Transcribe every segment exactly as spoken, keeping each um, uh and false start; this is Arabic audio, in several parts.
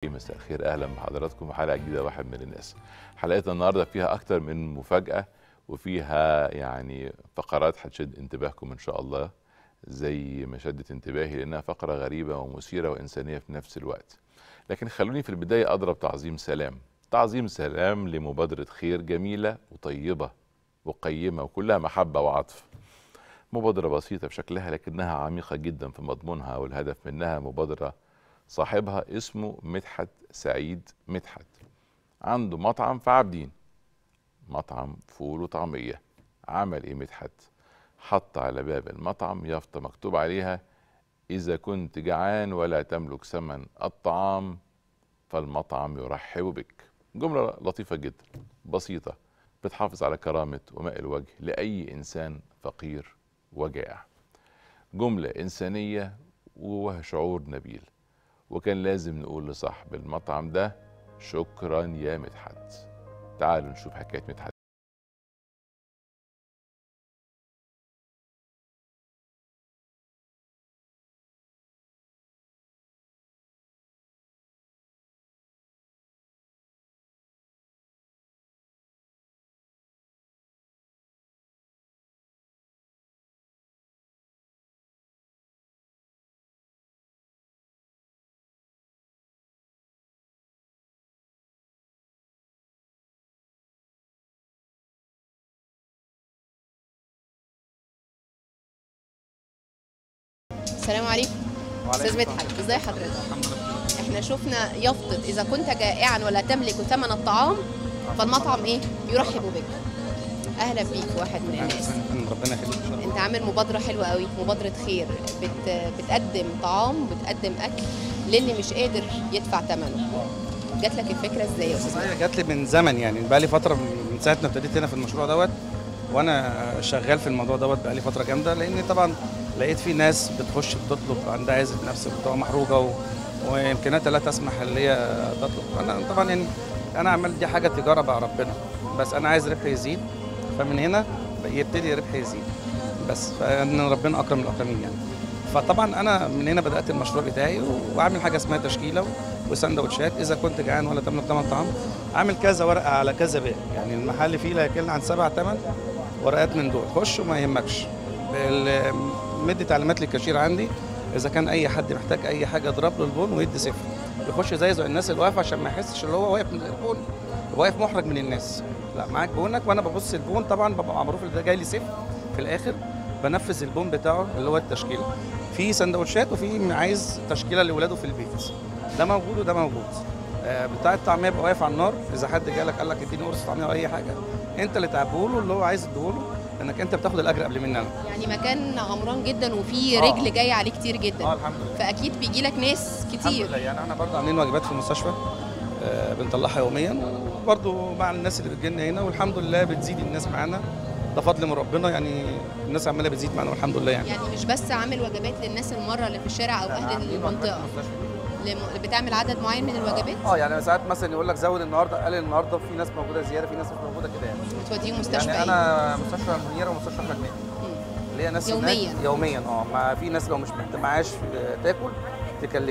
مساء الخير، اهلا بحضراتكم في حلقه جديده واحد من الناس. حلقتنا النهارده فيها اكتر من مفاجاه وفيها يعني فقرات هتشد انتباهكم ان شاء الله زي ما شدت انتباهي، لانها فقره غريبه ومثيره وانسانيه في نفس الوقت. لكن خلوني في البدايه اضرب تعظيم سلام، تعظيم سلام لمبادره خير جميله وطيبه وقيمه وكلها محبه وعطف. مبادره بسيطه في شكلها لكنها عميقه جدا في مضمونها، والهدف منها مبادره صاحبها اسمه مدحت سعيد مدحت، عنده مطعم في عابدين، مطعم فول وطعمية. عمل ايه مدحت؟ حط على باب المطعم يافطة مكتوب عليها: إذا كنت جعان ولا تملك ثمن الطعام فالمطعم يرحب بك. جملة لطيفة جدا بسيطة بتحافظ على كرامة وماء الوجه لأي إنسان فقير وجائع. جملة إنسانية وشعور نبيل، وكان لازم نقول لصاحب المطعم ده شكرا يا مدحت. تعالوا نشوف حكاية مدحت. السلام عليكم. استاذ مدحت، ازي حضرتك؟ الحمد لله. احنا شفنا يافطة اذا كنت جائعا ولا تملك ثمن الطعام فالمطعم ايه؟ يرحب بك. اهلا بيك واحد من الناس. ربنا يخليك. انت عامل مبادرة حلوة قوي، مبادرة خير، بت... بتقدم طعام وبتقدم اكل للي مش قادر يدفع ثمنه. جات لك الفكرة ازاي يا استاذ مدحت؟ جات لي من زمن، يعني بقى لي فتره من ساعه ما ابتديت هنا في المشروع دوت، وانا شغال في الموضوع دوت بقى لي فتره جامده، لان طبعا لقيت في ناس بتخش بتطلب عندها عزه نفس وبتبقى محروجه و... وامكانياتها لا تسمح ان هي تطلب. انا طبعا يعني انا عملت دي حاجه تجاره بقى ربنا، بس انا عايز ربحي يزيد، فمن هنا يبتدي ربحي يزيد، بس فان ربنا اكرم الاكرمين يعني. فطبعا انا من هنا بدات المشروع بتاعي واعمل حاجه اسمها تشكيله وسندوتشات. اذا كنت جعان ولا تملك ثمن طعام، عامل كذا ورقه على كذا باب، يعني المحل فيه لا يقل عن سبع ثمان ورقات من دول، خش وما يهمكش. مدي تعليمات للكاشير عندي، اذا كان اي حد محتاج اي حاجه اضرب له البون ويدي صفر، يخش زي زي الناس اللي واقفه عشان ما يحسش اللي هو واقف من البون واقف محرج من الناس. لا، معاك بونك، وانا ببص البون طبعا ببقى معروف ان ده جاي لي صفر، في الاخر بنفذ البون بتاعه اللي هو التشكيله. في سندوتشات وفي عايز تشكيله لاولاده في البيت، ده موجود وده موجود. آه بتاع الطعميه بيبقى واقف على النار، اذا حد جالك قال لك اديني قرص طعميه او اي حاجه، انت اللي تعبه له اللي هو عايز اديهوله، لانك انت بتاخد الاجر قبل مني انا. يعني مكان عمران جدا وفي آه. رجل جايه عليه كتير جدا. اه الحمد لله. فاكيد بيجي لك ناس كتير. الحمد لله. يعني احنا برضه عاملين واجبات في المستشفى، آه بنطلعها يوميا، وبرضه مع الناس اللي بتجي لنا هنا، والحمد لله بتزيد الناس معانا، ده فضل من ربنا. يعني الناس عماله بتزيد معانا والحمد لله. يعني يعني مش بس عامل وجبات للناس المره اللي في الشارع او اهل المنطقه، لم- بتعمل عدد معين من الوجبات؟ اه يعني ساعات مثلا يقول لك زود النهارده، قلل النهارده، في ناس موجوده زياده، في ناس مش موجوده كده يعني. بتوديهم مستشفى يعني ايه؟ انا مستشفى منيره ومستشفى حلميه، اللي هي ناس يوميا هناك يوميا. اه ما في ناس لو مش معاش تاكل تكلمني،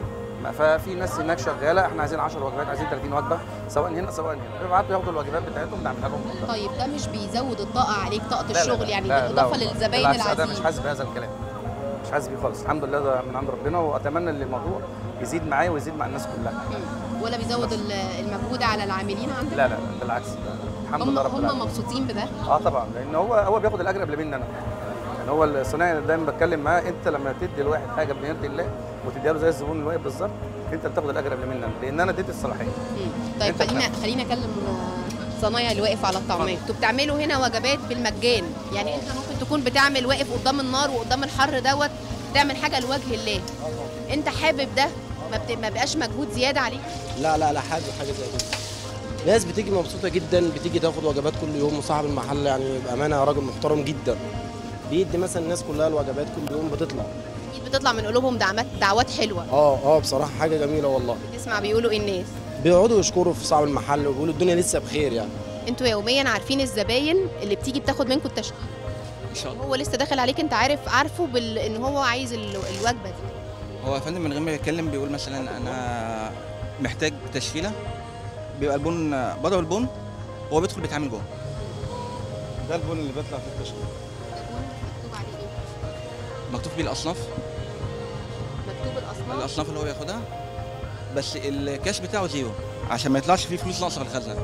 ففي ناس هناك شغاله، احنا عايزين عشر وجبات، عايزين ثلاثين وجبه، سواء هنا سواء هنا، بيبعتوا ياخدوا الوجبات بتاعتهم نعملها لهم. طيب ده مش بيزود الطاقه عليك، طاقه لا لا الشغل لا يعني لا بالاضافه لا للزباين بالعكس، ده العاديين؟ مش حاسس بهذا الكلام، مش حاسس بيه خالص. الحمد لله ده من عند ربنا، واتمنى ان الموضوع يزيد معايا ويزيد مع الناس كلها. مم. ولا بيزود ال- المجهود على العاملين عندك؟ لا لا بالعكس، الحمد هم لله رب العالمين. هم مبسوطين بده؟ اه طبعا، لان هو هو بياخد الاجر قبل مني انا. يعني هو الصنايعي دايما بتكلم معاه، انت لما تدي لواحد حاجه بنيرة الله وتديها له زي الزبون اللي واقف بالظبط، انت بتاخد الاجر قبل مني انا، لان انا اديت الصلاحيه. مم. طيب خلينا خلينا اكلم صنايعي اللي واقف على الطعميه. انتوا بتعملوا هنا وجبات بالمجان، يعني انت ممكن تكون بتعمل واقف قدام النار وقدام الحر دوت تعمل حاجه لوجه الله، انت حابب ده؟ ما, بت... ما بقاش مجهود زياده عليك؟ لا لا لا حاجه حاجه زي كده. ناس بتيجي مبسوطه جدا، بتيجي تاخد وجبات كل يوم، وصاحب المحل يعني بامانه راجل محترم جدا، بيدي مثلا الناس كلها الوجبات كل يوم بتطلع. اكيد بتطلع من قلوبهم دعوات دعوات حلوه. اه اه بصراحه حاجه جميله والله. تسمع بيقولوا ايه الناس؟ بيقعدوا يشكروا في صاحب المحل وبيقولوا الدنيا لسه بخير يعني. انتوا يوميا عارفين الزباين اللي بتيجي بتاخد منكم التشكيل؟ ان شاء الله. هو لسه داخل عليك انت عارف عارفه بال... ان هو عايز ال... الوجبه دي؟ هو يا فندم من غير ما يتكلم بيقول مثلا انا محتاج تشكيله، بيبقى البن بضرب البن وهو بيدخل بيتعامل جوه. ده البن اللي بيطلع في التشكيله. مكتوب عليه ايه؟ مكتوب بيه الاصناف، مكتوب الاصناف الاصناف اللي هو ياخدها، بس الكاش بتاعه زيرو عشان ما يطلعش فيه فلوس ناقصه في الخزنه.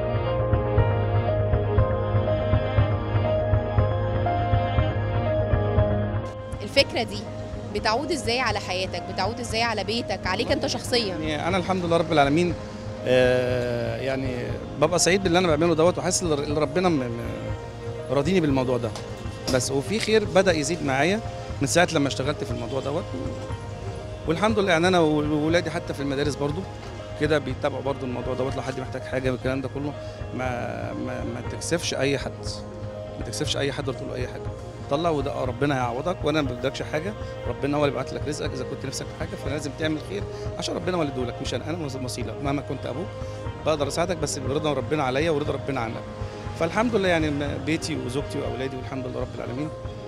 الفكره دي بتعود ازاي على حياتك، بتعود ازاي على بيتك، عليك انت شخصيا؟ يعني انا الحمد لله رب العالمين، آه يعني ببقى سعيد باللي انا بعمله دوت، وحاسس ان ربنا م- م- راضيني بالموضوع ده بس. وفي خير بدا يزيد معايا من ساعه لما اشتغلت في الموضوع دوت، والحمد لله. يعني انا وولادي حتى في المدارس برضو كده بيتابعوا برضو الموضوع دوت، لو حد محتاج حاجه والكلام ده كله ما ما, ما تكسفش اي حد، ما تكسفش اي حد وتقول له اي حاجه، طلع وده ربنا هيعوضك، وانا ما بدكش حاجه، ربنا هو اللي بيبعت لك رزقك. اذا كنت نفسك في حاجه فلازم تعمل خير عشان ربنا هو اللي يدولك، مش انا. انا وسيله، مهما كنت ابوك بقدر اساعدك بس برضا ربنا عليا ورضا ربنا عنك. فالحمد لله يعني بيتي وزوجتي واولادي والحمد لله رب العالمين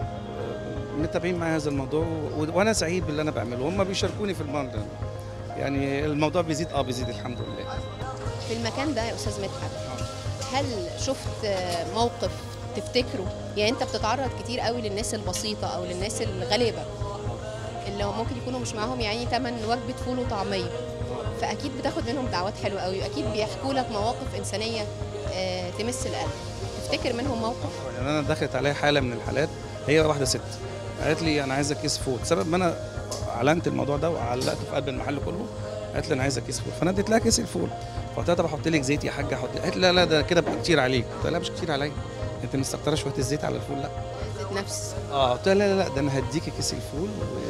متابعين معايا هذا الموضوع، وانا سعيد باللي انا بعمله، هم بيشاركوني في الموضوع. يعني الموضوع بيزيد اه بيزيد الحمد لله. في المكان ده يا استاذ مدحت، هل شفت موقف تفتكره؟ يعني انت بتتعرض كتير قوي للناس البسيطه او للناس الغلابه اللي ممكن يكونوا مش معاهم يعني تمن وجبه فول وطعميه، فاكيد بتاخد منهم دعوات حلوه قوي، واكيد بيحكوا لك مواقف انسانيه آه، تمس القلب. تفتكر منهم موقف؟ يعني انا دخلت عليا حاله من الحالات، هي واحده ست قالت لي انا عايزه كيس فول، سبب ما انا اعلنت الموضوع ده وعلقته في قلب المحل كله. قالت لي انا عايزه كيس فول، فانا اديت لها كيس الفول، فقلت لها طب احط لك زيت يا حاجه احط. قالت لي لا لا ده كده بقى كتير عليك. قلت لها لا مش كتير عليا، انت مستكتره شويه الزيت على الفول؟ لا زيت نفس. اه قلت لها لا لا لا ده انا هديكي كيس الفول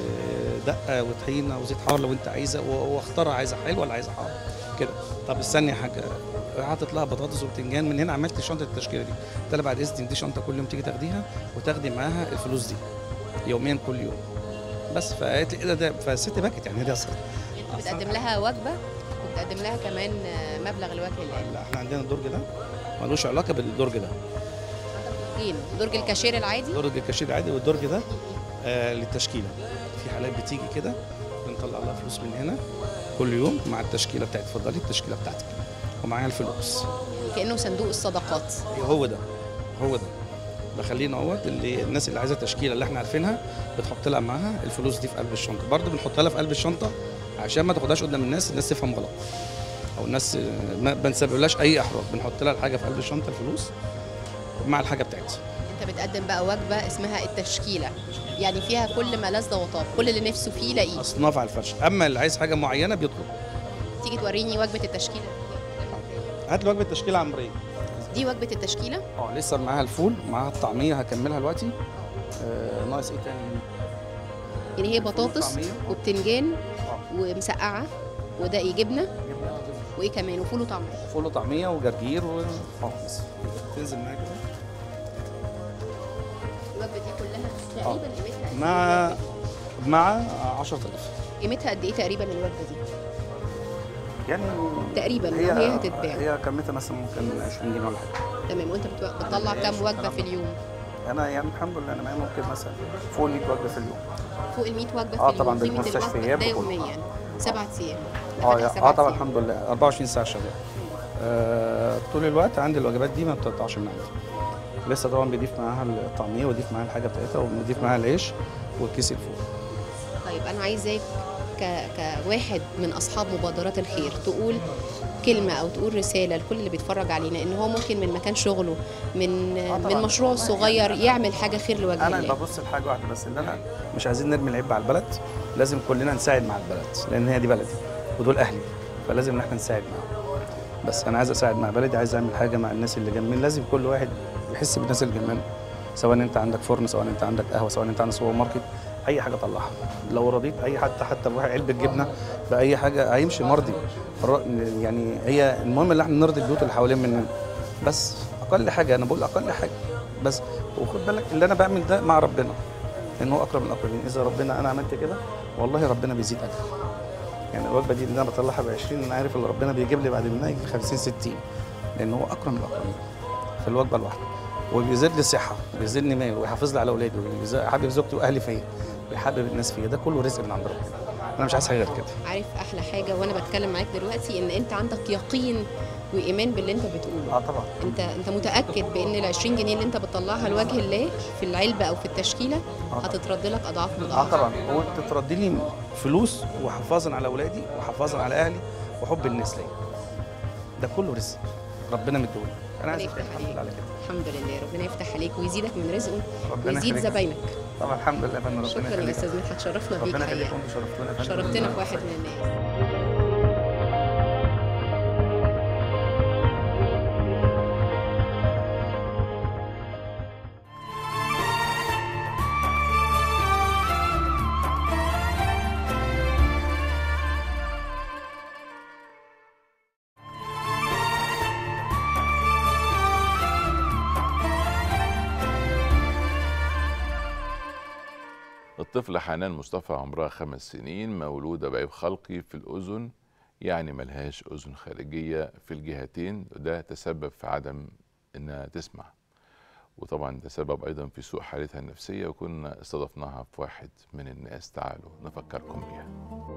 ودقه وطحينه وزيت حار لو انت عايزه، واختار عايزه حلو ولا عايزه حار كده. طب استني يا حاجه، حاطط لها بطاطس وبتنجان. من هنا عملت شنطه التشكيله دي. قلت لها بعد اذنك دي شنطه كل يوم تيجي تاخديها وتاخدي معاها الفلوس دي يوميا كل يوم بس. فقالت لي ايه ده ده فالست بكت يعني دي اصلا. انت بتقدم لها وجبه وبتقدم لها كمان مبلغ لوجه الله. لا احنا عندنا الدرج ده ملوش علاقه بالدرج ده. درج الكاشير العادي؟ درج الكاشير العادي، والدرج ده آه للتشكيله. في حالات بتيجي كده بنطلع لها فلوس من هنا كل يوم مع التشكيله بتاعتك. اتفضلي التشكيله بتاعتك ومعايا الفلوس. كانه صندوق الصدقات. هو ده هو ده بخلينا اهوت اللي الناس اللي عايزه تشكيله اللي احنا عارفينها بتحط لها معاها الفلوس دي في قلب الشنطه. برضه بنحطها لها في قلب الشنطه عشان ما تاخدهاش قدام الناس، الناس تفهم غلط او الناس ما بنسببلهاش اي احراج. بنحط لها الحاجه في قلب الشنطه الفلوس مع الحاجه بتاعتها. انت بتقدم بقى وجبه اسمها التشكيله، يعني فيها كل ما لذ وطاب، كل اللي نفسه فيه يلاقيه. اصناف على الفرش، اما اللي عايز حاجه معينه بيطلب. تيجي توريني وجبه التشكيله؟ هات لي وجبه تشكيله عمريه. دي وجبه التشكيله؟ اه لسه معاها الفول، معاها الطعميه هكملها دلوقتي. آه ناقص ايه تاني؟ يعني هي بطاطس وبتنجان ومسقعه ودقي جبنه وايه كمان وفول وطعميه. فول وطعميه وجرجير و اه بس تنزل معايا كده. الوجبه دي كلها تقريبا قيمتها قد مع مع عشرة آلاف. قيمتها قد ايه تقريبا الوجبه دي؟ يعني تقريبا هي وهي هتتباع هي كميتها مثلا ممكن عشرين جنيه ولا حاجه. تمام. وانت بتو- بتطلع كام وجبه في اليوم؟ انا يعني الحمد لله انا معايا ممكن مثلا فوق مية وجبه في اليوم. فوق ال مية وجبه في اه اليوم. طبعا قيمه بالمستشفيات الوجبه ده وكله. يوميا سبعة ايام. اه فاتح يا- سبعة اه طبعا أيام. الحمد لله أربعة وعشرين ساعه شغال. آه طول الوقت عندي الوجبات دي ما بتقطعش من عندي. لسه طبعا بضيف معاها الطعميه وضيف معاها الحاجه بتاعتها وبضيف معاها العيش وكيس الفول. طيب انا عايزاك ك... كواحد من اصحاب مبادرات الخير تقول كلمه او تقول رساله لكل اللي بيتفرج علينا، ان هو ممكن من مكان شغله من من مشروعه الصغير يعمل حاجه خير لوجه انا الله. ببص لحاجه واحده بس، اللي انا مش عايزين نرمي العيب على البلد، لازم كلنا نساعد مع البلد لان هي دي بلدي ودول اهلي، فلازم ان احنا نساعد معاهم. بس انا عايز اساعد مع بلدي، عايز اعمل حاجه مع الناس اللي جنبي. لازم كل واحد يحس بالناس اللي جنبنا، سواء انت عندك فرن، سواء انت عندك قهوه، سواء انت عندك سوبر ماركت، اي حاجه طلعها. لو رضيت اي حتى حتى بواحد علبه جبنه باي حاجه هيمشي مرضي. يعني هي المهم ان احنا نرضي البيوت اللي حوالين مننا، بس اقل حاجه انا بقول اقل حاجه بس. وخد بالك اللي انا بعمل ده مع ربنا ان هو اقرب من الاقربين. اذا ربنا انا عملت كده والله ربنا بيزيد اجر. يعني الوجبه دي اللي انا بطلعها ب عشرين انا عارف ان ربنا بيجيب لي بعد منها يجي خمسين ستين، لان هو اكرم من الاقربين في الوجبه الواحده. وبيزيد لي صحه وبيزيدني مال ويحافظ لي على اولادي ويحبب زوجتي واهلي فيا ويحبب الناس فيا. ده كله رزق من عند ربنا. انا مش عايز حاجه غير كده. عارف احلى حاجه وانا بتكلم معاك دلوقتي ان انت عندك يقين وايمان باللي انت بتقوله. اه طبعا. انت انت متاكد بان ال عشرين جنيه اللي انت بتطلعها لوجه الله في العلبه او في التشكيله هتترد لك اضعاف مضاعفه. اه طبعا، وتترد لي فلوس وحفاظا على اولادي وحفاظا على اهلي وحب الناس ليا. ده كله رزق ربنا مديهولي. انا عايز يفتح الحمد لله على كده. الحمد لله، ربنا يفتح عليك ويزيدك من رزقه ربنا ويزيد يخليك. زباينك. طبعا الحمد لله يا فندم. ربنا شكرا يا يخليك. استاذ مدحت، شرفنا بيك ربنا يخليك حقيقه. وانتم شرفتونا يا فندم. شرفتنا في واحد من الناس. الطفلة حنان مصطفى عمرها خمس سنين، مولودة بعيب خلقي في الأذن، يعني ملهاش أذن خارجية في الجهتين، وده تسبب في عدم إنها تسمع، وطبعا ده سبب أيضا في سوء حالتها النفسية، وكنا استضفناها في واحد من الناس. تعالوا نفكركم بيها.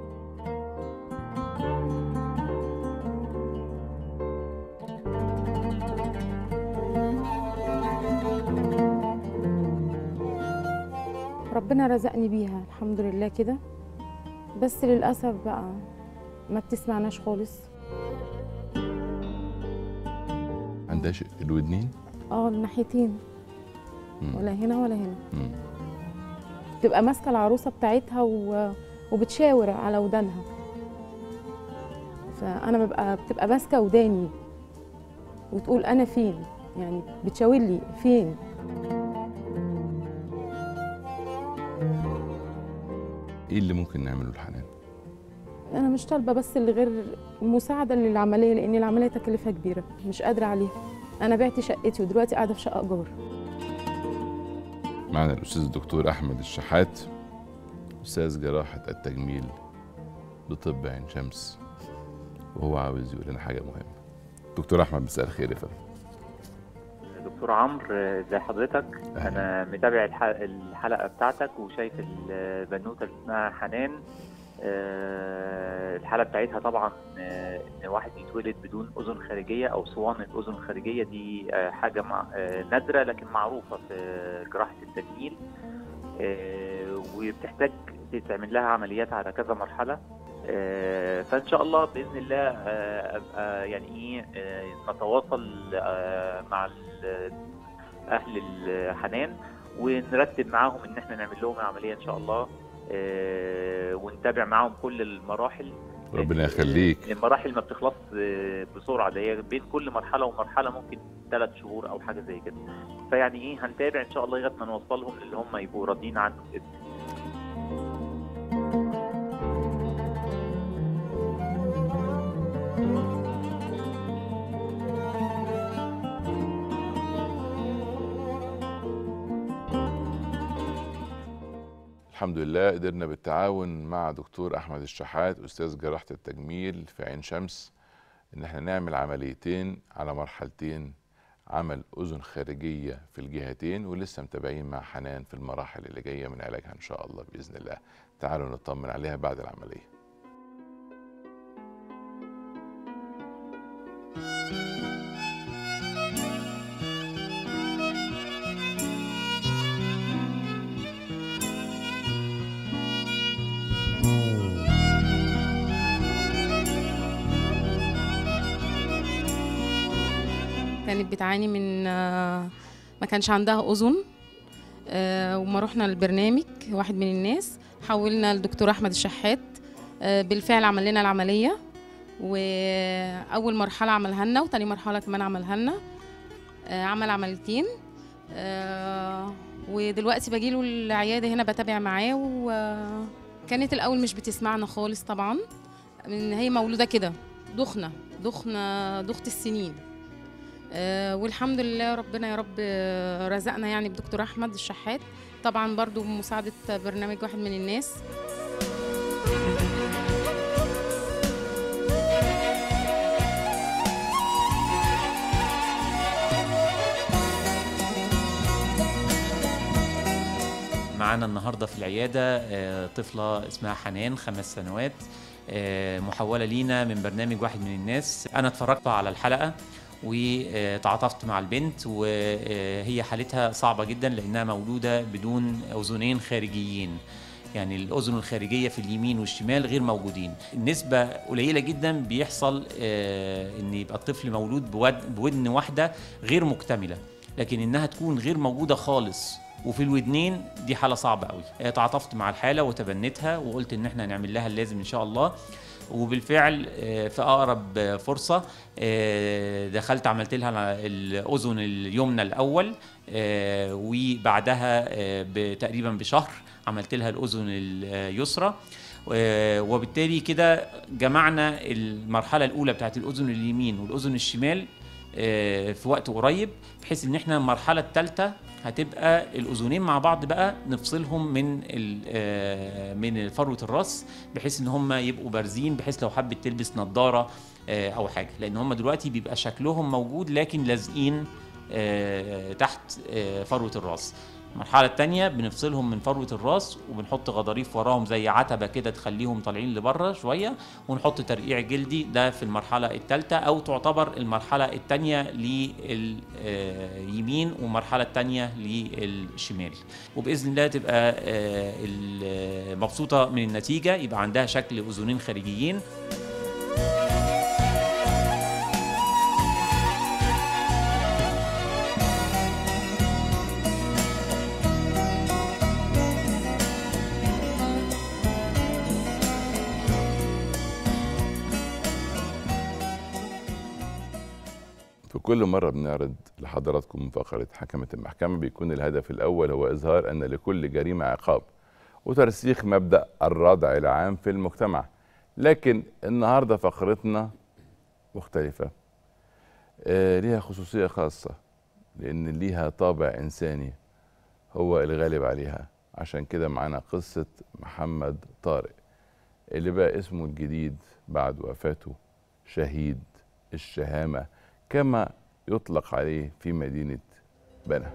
ربنا رزقني بيها الحمد لله كده، بس للأسف بقى ما بتسمعناش خالص. عندها شيء الودنين؟ اه الناحيتين، مم. ولا هنا ولا هنا. مم. بتبقى ماسكة العروسة بتاعتها و... وبتشاور على ودانها، فأنا ببقى بتبقى ماسكة وداني وتقول أنا فين، يعني بتشاور لي فين. ايه اللي ممكن نعمله لحنان؟ أنا مش طالبة بس اللي غير مساعدة للعملية، لأن العملية تكلفة كبيرة مش قادرة عليها. أنا بعت شقتي ودلوقتي قاعدة في شقة إيجار. معنا الأستاذ الدكتور أحمد الشحات، أستاذ جراحة التجميل بطب عين شمس، وهو عاوز يقول لنا حاجة مهمة. دكتور أحمد مساء الخير يا فندم. دكتور عمرو ازي حضرتك؟ انا متابع الحلقه بتاعتك وشايف البنوته اللي اسمها حنان. الحاله بتاعتها طبعا ان واحد يتولد بدون اذن خارجيه او صوانه اذن خارجيه، دي حاجه نادره لكن معروفه في جراحه التجميل، وبتحتاج تتعمل لها عمليات على كذا مرحله. فان شاء الله باذن الله ابقى يعني ايه نتواصل مع اهل الحنان ونرتب معاهم ان احنا نعمل لهم عمليه ان شاء الله، ونتابع معاهم كل المراحل. ربنا يخليك. المراحل ما بتخلص بسرعه، ده هي بين كل مرحله ومرحله ممكن ثلاث شهور او حاجه زي كده، فيعني ايه هنتابع ان شاء الله لغايه ما نوصلهم اللي هم يبقوا راضيين عنه كده. الحمد لله قدرنا بالتعاون مع دكتور أحمد الشحات أستاذ جراحة التجميل في عين شمس إن احنا نعمل عمليتين على مرحلتين، عمل أذن خارجية في الجهتين، ولسه متابعين مع حنان في المراحل اللي جاية من علاجها إن شاء الله بإذن الله. تعالوا نطمن عليها بعد العملية. كانت بتعاني من ما كانش عندها أذن، وما رحنا البرنامج واحد من الناس حولنا للدكتور أحمد الشحات. بالفعل عمل لنا العملية، وأول مرحلة عملها لنا وتاني مرحلة كمان عملها لنا، عمل عمليتين. ودلوقتي بجيله العيادة هنا بتابع معاه. وكانت الأول مش بتسمعنا خالص طبعا، من هي مولودة كده دخنة دخنة دخت السنين. أه والحمد لله ربنا يا رب رزقنا يعني بدكتور أحمد الشحات، طبعا برضو بمساعدة برنامج واحد من الناس. معانا النهارده في العياده طفله اسمها حنان خمس سنوات، محوله لينا من برنامج واحد من الناس. انا اتفرجت على الحلقه وتعاطفت مع البنت، وهي حالتها صعبه جدا لانها مولوده بدون اذنين خارجيين، يعني الاذن الخارجيه في اليمين والشمال غير موجودين. النسبه قليله جدا بيحصل ان يبقى الطفل مولود بودن واحده غير مكتمله، لكن انها تكون غير موجوده خالص وفي الودنين دي حاله صعبه قوي. تعاطفت مع الحاله وتبنتها وقلت ان احنا هنعمل لها اللازم ان شاء الله، وبالفعل في اقرب فرصه دخلت عملت لها الاذن اليمنى الاول، وبعدها تقريبا بشهر عملت لها الاذن اليسرى، وبالتالي كده جمعنا المرحله الاولى بتاعت الاذن اليمين والاذن الشمال في وقت قريب، بحيث ان احنا المرحله الثالثه هتبقى الاذنين مع بعض بقى نفصلهم من من فروه الراس، بحيث ان هم يبقوا بارزين، بحيث لو حبت تلبس نظاره او حاجه، لان هم دلوقتي بيبقى شكلهم موجود لكن لازقين تحت فروه الراس. المرحله الثانيه بنفصلهم من فروه الراس وبنحط غضاريف وراهم زي عتبه كده تخليهم طالعين لبره شويه، ونحط ترقيع جلدي. ده في المرحله الثالثه، او تعتبر المرحله الثانيه لليمين والمرحله الثانيه للشمال، وباذن الله تبقى مبسوطه من النتيجه، يبقى عندها شكل اذنين خارجيين. في كل مرة بنعرض لحضراتكم فقرة حكمة المحكمة بيكون الهدف الأول هو إظهار أن لكل جريمة عقاب وترسيخ مبدأ الردع العام في المجتمع، لكن النهاردة فقرتنا مختلفة، آه ليها خصوصية خاصة لأن ليها طابع إنساني هو الغالب عليها. عشان كده معانا قصة محمد طارق اللي بقى اسمه الجديد بعد وفاته شهيد الشهامة كما يطلق عليه في مدينة بنها.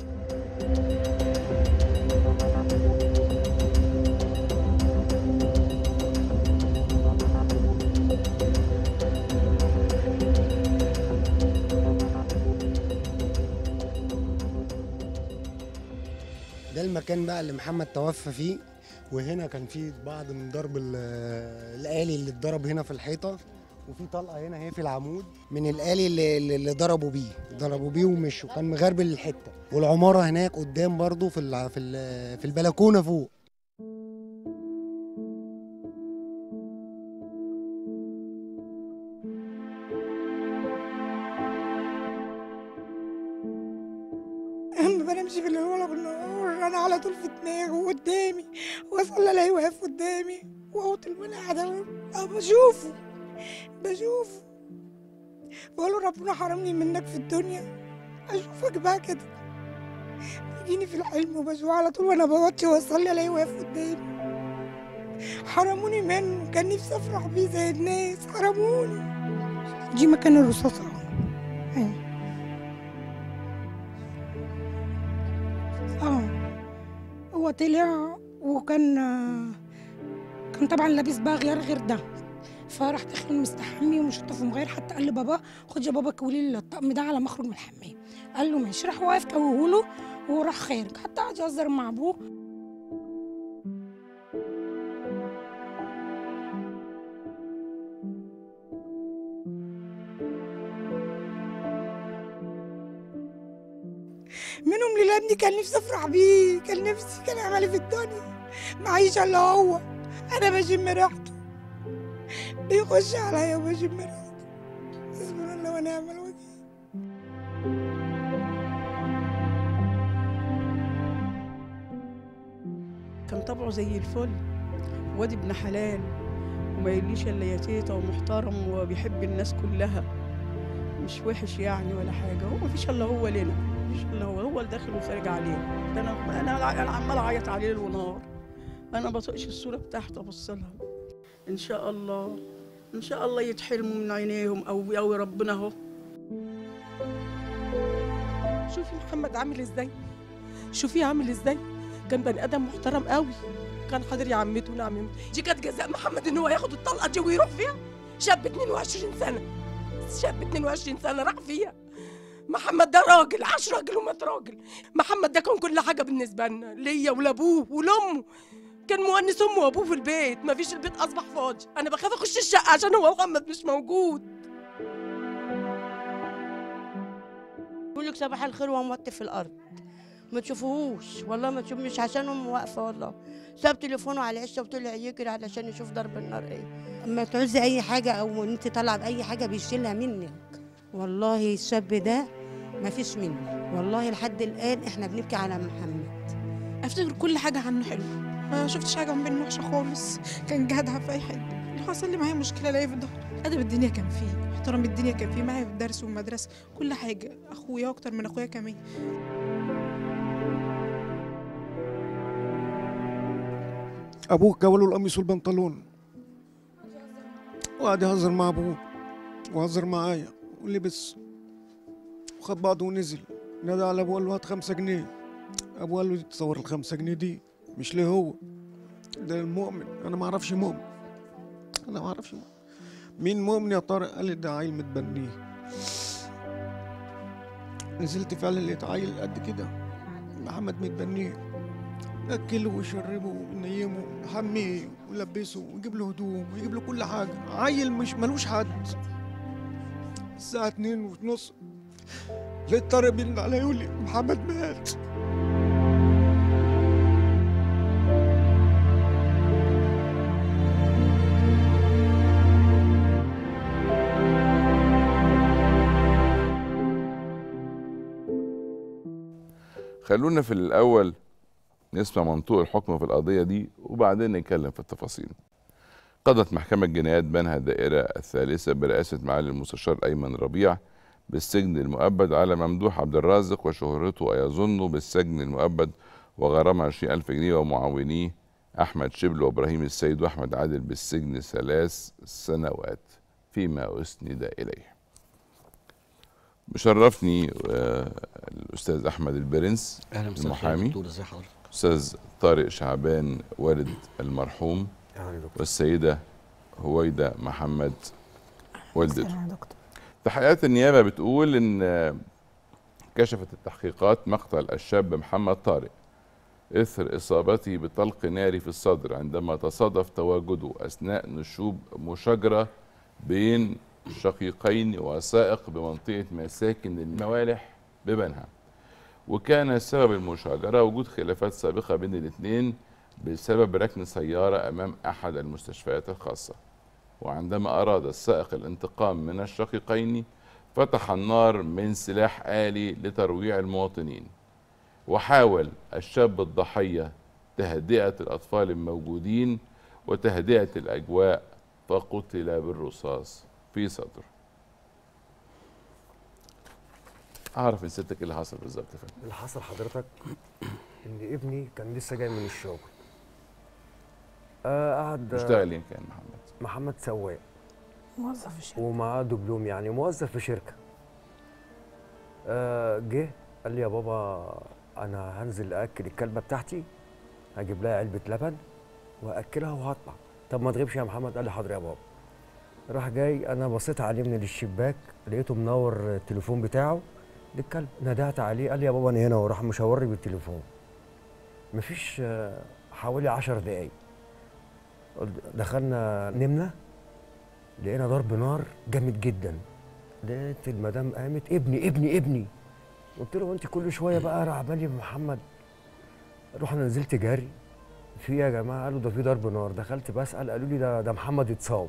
ده المكان بقى اللي محمد توفى فيه، وهنا كان فيه بعض من ضرب الآلي اللي اتضرب هنا في الحيطة، وفي طلقه هنا هي في العمود من الآلي اللي, اللي ضربوا بيه ضربوا بيه ومشوا، كان مغربل الحته. والعماره هناك قدام برضو في ال في ال في البلكونه فوق. انا ما بنمشي بالليل ولا بالنهار، انا على طول في دماغي وقدامي، واصلي الاقيه واقف قدامي واوطل من قاعده بشوفه بشوف بقول له ربنا حرمني منك في الدنيا، اشوفك بقى كده يجيني في الحلم وبشوفه على طول وانا بوطي واصلي الاقيه واقف قدامي. حرموني منه، كان نفسي افرح بيه زي الناس، حرموني. دي مكان الرصاصه اهي. اه هو طلع وكان كان طبعا لابس بقى غير غير ده، فراح داخل مستحمي ومشطف ومغير، حتى قال لبابا خد يا بابا كولي لي الطقم ده على ما اخرج من الحمام. قال له ماشي، راح واقف كويه له وراح خارج، حتى قعد يهزر مع ابوه. منهم لله ابني كان نفسي افرح بيه، كان نفسي، كان عملي في الدنيا معيش الا هو. انا بشم ريحته بيخش عليا وبشم ريحته، حسبنا الله ونعم الوكيل. كان طبعه زي الفل، واد ابن حلال وما يليش الا يا تيتا، ومحترم وبيحب الناس كلها، مش وحش يعني ولا حاجه. هو مفيش الا هو لنا، مفيش الا هو، هو اللي داخل وخارج علينا. ده انا انا انا عمال اعيط عليه ليل ونهار، انا ما بطقش الصوره بتاعته ابص لها. ان شاء الله ان شاء الله يتحرموا من عينيهم او او ربنا اهو. شوفي محمد عامل ازاي، شوفيه عامل ازاي، كان بني ادم محترم قوي، كان حاضر يعمته ونعم. دي كانت جزاء محمد ان هو ياخد الطلقه دي ويروح فيها؟ شاب اتنين وعشرين سنه، شاب اتنين وعشرين سنه راح فيها. محمد ده راجل، عاش راجل ومات راجل. محمد ده كان كل حاجه بالنسبه لنا، ليا ولابوه ولامه، كان مؤنس امه وابوه في البيت، مفيش، البيت اصبح فاضي. انا بخاف اخش الشقه عشان هو محمد مش موجود. بقول لك صباح الخير وهو موطي في الارض، ما تشوفوهوش والله، ما تشوف، مش عشانهم واقفه والله. ساب تليفونه على العشه وطلع يجري علشان يشوف ضرب النار ايه. اما تعوزي اي حاجه او انت طالعه باي حاجه بيشيلها منك. والله الشاب ده ما فيش منه، والله لحد الان احنا بنبكي على محمد. افتكر كل حاجه عنه حلوه، ما شفتش حاجه من بينه وحشه خالص، كان جدع في اي حاجه. اللي حصل لي معايا مشكله الاقيه في الظهر، ادب الدنيا كان فيه، احترام الدنيا كان فيه معايا في الدرس والمدرسه، كل حاجه. اخويا اكتر من اخويا كمان. ابوك جوله القميص والبنطلون وقعد يهزر مع ابوه وهزر معايا ولبس وخد بعضه ونزل. نادى على ابوه قال له هات خمسة جنيه. ابوه قال له تصور الخمسة جنيه دي مش ليه هو، ده المؤمن. انا ما اعرفش مؤمن، انا ما اعرفش مؤمن. مين مؤمن يا طارق؟ قال لي ده عيل متبنيه. نزلت فعلا لقيت عيل قد كده محمد متبنيه، اكله ويشربه ونيمه يحميه ويلبسه ويجيب له هدوم ويجيب له كل حاجه. عيل مش ملوش حد. الساعه اتنين ونص لقيت طارق بيرن عليا يقول لي محمد مات. خلونا في الأول نسمع منطوق الحكم في القضية دي وبعدين نتكلم في التفاصيل. قضت محكمة جنايات بنها الدائرة الثالثة برئاسة معالي المستشار أيمن ربيع بالسجن المؤبد على ممدوح عبد الرازق وشهرته أيظن بالسجن المؤبد وغرامة عشرين ألف جنيه، ومعاونيه أحمد شبل وإبراهيم السيد وأحمد عادل بالسجن ثلاث سنوات فيما أسند إليه. مشرفني الأستاذ أحمد البرنس المحامي، أستاذ طارق شعبان والد المرحوم، والسيدة هويدة محمد والدته. تحقيقات النيابة بتقول إن كشفت التحقيقات مقتل الشاب محمد طارق إثر إصابته بطلق ناري في الصدر عندما تصادف تواجده أثناء نشوب مشاجرة بين شقيقين وسائق بمنطقة مساكن الموالح ببنها. وكان سبب المشاجرة وجود خلافات سابقة بين الاثنين بسبب ركن سيارة أمام أحد المستشفيات الخاصة. وعندما أراد السائق الانتقام من الشقيقين فتح النار من سلاح آلي لترويع المواطنين، وحاول الشاب الضحية تهدئة الأطفال الموجودين وتهدئة الأجواء فقتل بالرصاص في صدره. أعرف من ستك اللي حصل بالظبط يا فندم. اللي حصل حضرتك إن ابني كان لسه جاي من الشغل، آه قعد. بيشتغل ايه كان محمد؟ محمد سواق، موظف في شركه ومعاه دبلوم، يعني موظف في شركه. آه جه قال لي يا بابا انا هنزل اكل الكلبه بتاعتي، هجيب لها علبه لبن واكلها وهطلع. طب ما تغيبش يا محمد. قال لي حاضر يا بابا. راح جاي، انا بصيت عليه من الشباك لقيته منور التليفون بتاعه للكلب، ندهت عليه قال لي يا بابا انا هنا، وراح مشاورني بالتليفون. مفيش حوالي عشر دقايق دخلنا نمنا، لقينا ضرب نار جامد جدا. لقيت المدام قامت ابني ابني ابني. قلت له انت كل شويه بقى راح بالي بمحمد. رحنا نزلت جري، في يا جماعه؟ قالوا ده في ضرب نار. دخلت بسال، قالوا لي ده ده محمد اتصاب.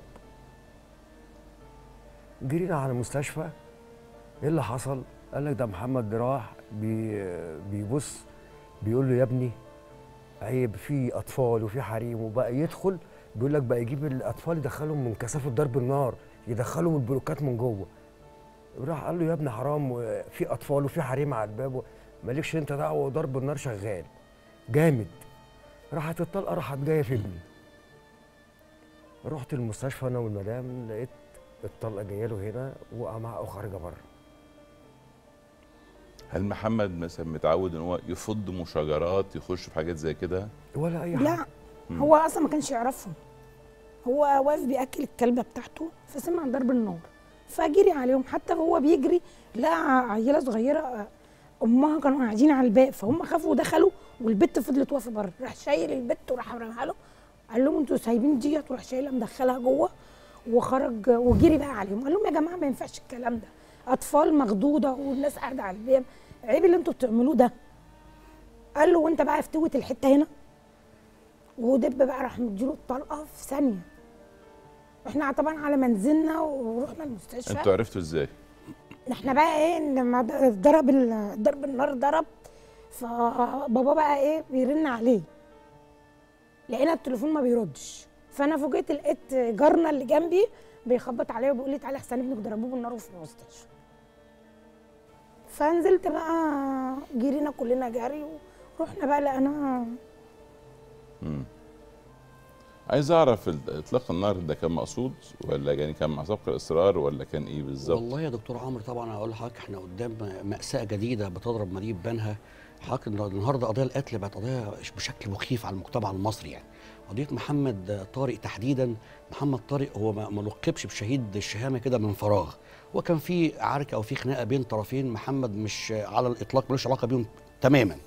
جرينا على المستشفى. ايه اللي حصل؟ قال لك ده محمد راح بي بيبص بيقول له يا ابني عيب، في اطفال وفي حريم، وبقى يدخل بيقول لك بقى يجيب الاطفال يدخلهم من كثافه ضرب النار، يدخلهم البلوكات من جوه. راح قال له يا ابني حرام، في اطفال وفي حريم على الباب، مالكش انت دعوه، وضرب النار شغال جامد. راحت الطلقه راحت جايه في ابني. رحت المستشفى انا والمدام، لقيت الطلقه جايه له هنا، وقع معاه وخارجه بره. هل محمد مثلا متعود ان هو يفض مشاجرات، يخش في حاجات زي كده؟ ولا اي حاجه؟ لا هو اصلا ما كانش يعرفهم. هو واقف بياكل الكلبه بتاعته فسمع ضرب النار فجري عليهم، حتى وهو بيجري لقى عيله صغيره امها كانوا قاعدين على الباب فهم خافوا ودخلوا والبت فضلت واقفه بره، راح شايل البت وراح رماها له، قال لهم انتوا سايبين ديت، وراح شايلها مدخلها جوه وخرج وجري بقى عليهم، قال لهم يا جماعه ما ينفعش الكلام ده، اطفال مخضوضه والناس قاعده على الباب، عيب اللي انتوا بتعملوه ده. قال له وانت بقى افتوت الحته هنا، ودب بقى راح مديله الطلقه في ثانيه. احنا طبعا على ما نزلنا ورحنا المستشفى. انتوا عرفتوا ازاي؟ احنا بقى ايه لما ضرب ضرب النار ضرب، فبابا بقى ايه بيرن عليه، لقينا التليفون ما بيردش، فانا فوجئت لقيت جارنا اللي جنبي بيخبط عليا وبيقول لي تعالى احسن ابنك ضربوه بالنار في المستشفى. فنزلت بقى جرينا كلنا جري ورحنا بقى لقينا. امم عايز اعرف اطلاق النار ده كان مقصود ولا يعني كان مع سبق الاصرار ولا كان ايه بالظبط؟ والله يا دكتور عمرو طبعا اقول لحضرتك احنا قدام مأساة جديده بتضرب مدينه بنها. حضرتك النهارده قضيه القتل بقت قضيه بشكل مخيف على المجتمع المصري. يعني قضيه محمد طارق تحديدا، محمد طارق هو ما لقبش بشهيد الشهامه كده من فراغ، وكان في عركه او في خناقه بين طرفين محمد مش على الاطلاق ملوش علاقه بيهم تماما.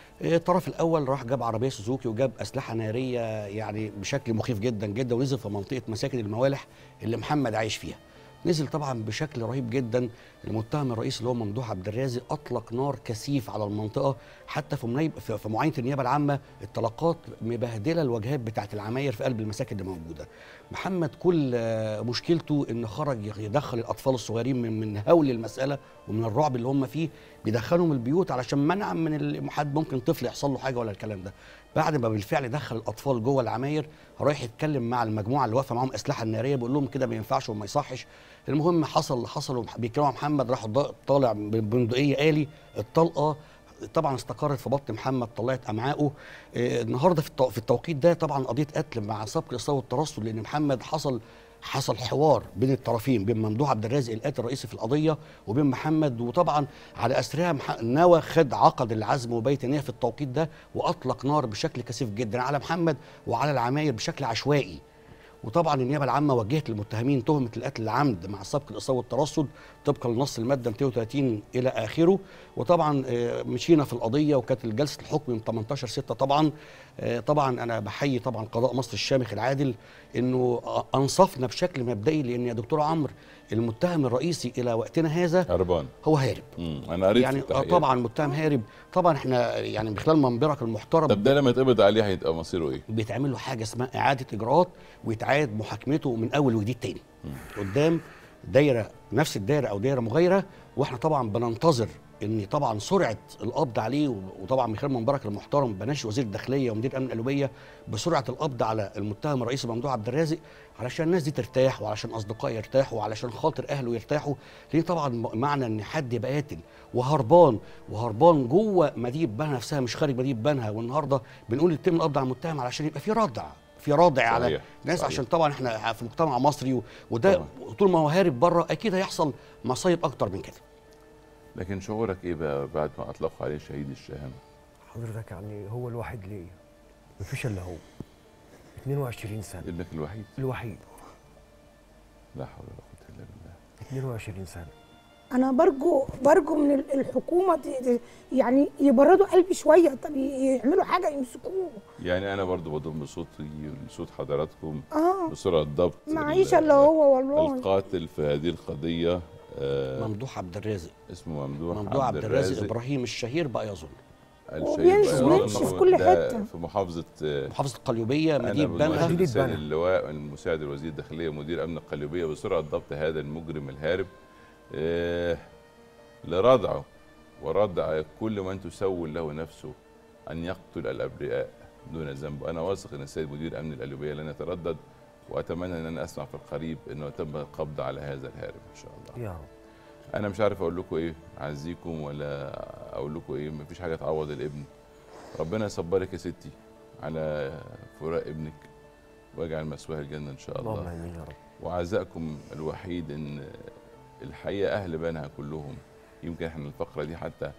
الطرف الاول راح جاب عربيه سوزوكي وجاب اسلحه ناريه يعني بشكل مخيف جدا جدا، ونزل في منطقه مساكن الموالح اللي محمد عايش فيها. نزل طبعا بشكل رهيب جدا. المتهم الرئيسي اللي هو ممدوح عبد الرازق اطلق نار كثيف على المنطقه، حتى في منيب في معاينه النيابه العامه الطلقات مبهدله الواجهات بتاعه العماير في قلب المساكن اللي موجوده. محمد كل مشكلته ان خرج يدخل الاطفال الصغيرين من من هول المساله ومن الرعب اللي هم فيه، بيدخلهم البيوت علشان منعا من حد ممكن طفل يحصل له حاجه ولا الكلام ده. بعد ما بالفعل دخل الاطفال جوه العماير رايح يتكلم مع المجموعه اللي واقفه معاهم اسلحه ناريه، بيقول لهم كده ما ينفعش وما يصحش. المهم حصل اللي حصل، بيتكلموا محمد راح طالع ببندقيه آلي، الطلقه طبعا استقرت في بطن محمد طلعت امعائه. آه النهارده في, في التوقيت ده طبعا قضيه قتل مع سبق الاصابه والترصد، لان محمد حصل حصل حوار بين الطرفين، بين ممدوح عبد الرازق القاتل الرئيسي في القضيه وبين محمد، وطبعا على اسرها نوى خد عقد العزم وبيت النيه في التوقيت ده، واطلق نار بشكل كثيف جدا على محمد وعلى العماير بشكل عشوائي. وطبعا النيابه العامه وجهت للمتهمين تهمه القتل العمد مع سبق الاصابه والترصد طبقا لنص الماده مئتين وثلاثين الى اخره. وطبعا مشينا في القضيه وكانت جلسه الحكم من ثمانية عشر ستة. طبعا طبعا انا بحيي طبعا قضاء مصر الشامخ العادل انه انصفنا بشكل مبدئي، لان يا دكتور عمرو المتهم الرئيسي الى وقتنا هذا هربان، هو هارب. انا قريت يعني طبعا متهم هارب. طبعا احنا يعني من خلال منبرك المحترم. طب ده لما يتقبض عليه هيبقى مصيره ايه؟ بيتعمل له حاجه اسمها اعاده اجراءات ويتعاد محاكمته من اول وجديد تاني قدام دايره نفس الدايره او دايره مغايره. واحنا طبعا بننتظر ان طبعا سرعه القبض عليه، وطبعا من خلال منبرك المحترم بناشد وزير الداخليه ومدير امن القليوبيه بسرعه القبض على المتهم الرئيسي ممدوح عبد الرازق، علشان الناس دي ترتاح وعلشان اصدقائه يرتاحوا وعلشان خاطر اهله يرتاحوا. ليه طبعا معنى ان حد يبقى قاتل وهربان وهربان جوه مدينه بنها نفسها مش خارج مدينه بنها، والنهارده بنقول يتم القبض على المتهم علشان يبقى في ردع في رادع صحيح. على ناس صحيح. عشان طبعا احنا في مجتمع مصري وده طول ما هو هارب بره اكيد هيحصل مصايب اكتر من كده. لكن شعورك ايه بقى بعد ما اطلقوا عليه شهيد الشهامه؟ حضرتك يعني هو الوحيد ليا، مفيش الا هو. اثنين وعشرين سنه. ابنك الوحيد؟ الوحيد. لا حول ولا قوه الا بالله. اثنين وعشرين سنه. انا برجو برجو من الحكومه دي يعني يبردوا قلبي شويه، طب يعملوا حاجه يمسكوه. يعني انا برضو بضم صوتي لصوت حضراتكم اه بسرعه ضبط معيش الا هو والله القاتل في هذه القضيه. آه ممدوح عبد الرازق. اسمه ممدوح, ممدوح عبد الرازق ابراهيم الشهير بقى يظن. وبيمشي في كل حته في محافظه محافظه القليوبيه مدينه بنها. مدينه اللواء المساعد الوزير الداخليه ومدير امن القليوبيه بسرعه ضبط هذا المجرم الهارب آه لردعه وردع كل من تسول له نفسه ان يقتل الابرياء دون ذنب. انا واثق ان السيد مدير امن القليوبيه لن يتردد، واتمنى ان انا اسمع في القريب انه تم القبض على هذا الهارب ان شاء الله. يا رب. انا مش عارف اقول لكم ايه، اعزيكم ولا اقول لكم ايه، مفيش حاجه تعوض الابن. ربنا يصبرك يا ستي على فراق ابنك ويجعل مثواه الجنه ان شاء الله. اللهم امين يا رب. وعزائكم الوحيد ان الحقيقه اهل بنها كلهم، يمكن احنا الفقره دي حتى